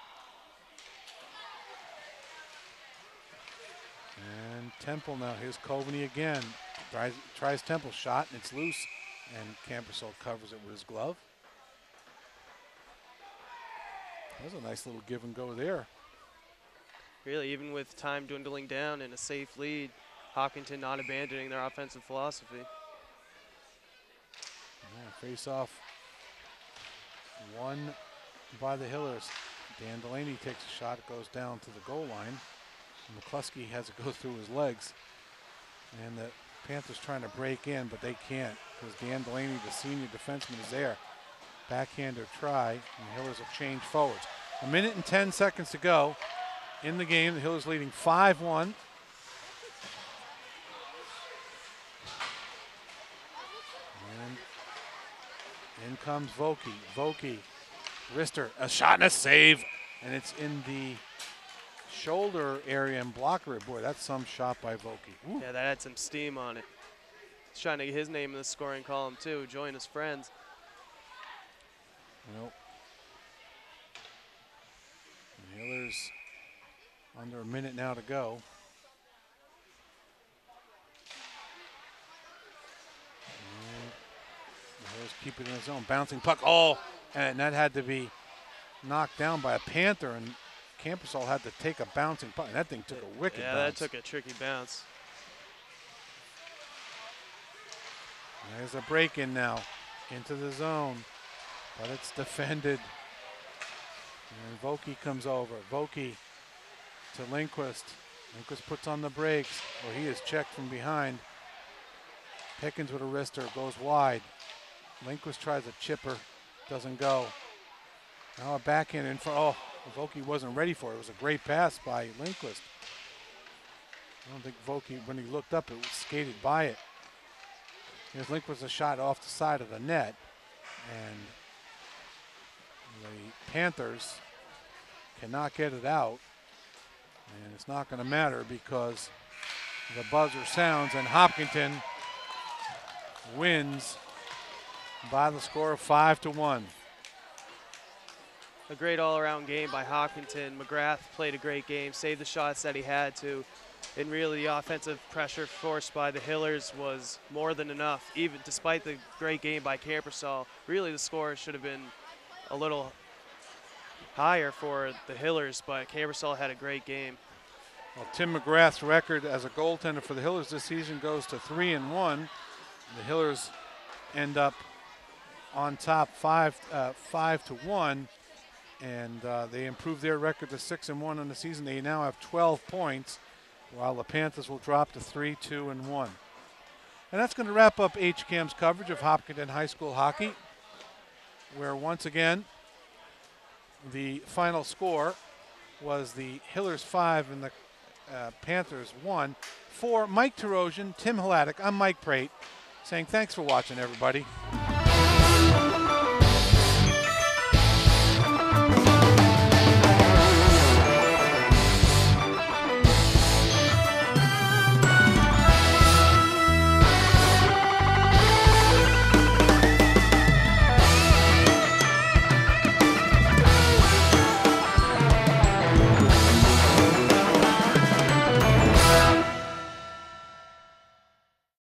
And Temple now, here's Coveney again. Tries, tries Temple's shot, and it's loose, and Campersol covers it with his glove. That was a nice little give and go there. Really, even with time dwindling down and a safe lead, Hopkinton not abandoning their offensive philosophy. Yeah, face off. One by the Hillers. Dan Delaney takes a shot, it goes down to the goal line. And McCluskey has it go through his legs. And the Panthers trying to break in, but they can't because Dan Delaney, the senior defenseman, is there. Backhander try, and the Hillers will change forwards. A minute and ten seconds to go in the game. The Hillers leading five one. In comes Vokey. Vokey, wrister, a shot and a save, and it's in the shoulder area and blocker. Boy, that's some shot by Vokey. Ooh. Yeah, that had some steam on it. He's trying to get his name in the scoring column too, join his friends. Nope. The Hillers under a minute now to go. Keep it in his own. Bouncing puck. Oh, and that had to be knocked down by a Panther, and Campersol had to take a bouncing puck. And that thing took a wicked yeah, bounce. that took a tricky bounce. There's a break in now into the zone, but it's defended. And Vokey comes over. Vokey to Lindquist. Lindquist puts on the brakes, or he is checked from behind. Pickens with a wrister, goes wide. Lindquist tries a chipper, doesn't go. Now a backhand in front. Oh, Vokey wasn't ready for it. It was a great pass by Lindquist. I don't think Vokey, when he looked up, it was skated by it. Here's Lindquist, a shot off the side of the net. And the Panthers cannot get it out. And it's not going to matter because the buzzer sounds and Hopkinton wins by the score of five to one. A great all-around game by Hopkinton. McGrath played a great game, saved the shots that he had to, and really the offensive pressure forced by the Hillers was more than enough. Even despite the great game by Campersol, really the score should have been a little higher for the Hillers, but Campersol had a great game. Well, Tim McGrath's record as a goaltender for the Hillers this season goes to three and one. The Hillers end up on top five, uh, five to one, and uh, they improve their record to six and one on the season. They now have twelve points, while the Panthers will drop to three, two, and one. And that's going to wrap up H C A M's coverage of Hopkinton High School hockey, where once again the final score was the Hillers five and the uh, Panthers one. For Mike Terosian, Tim Hladik, I'm Mike Prate, saying thanks for watching, everybody.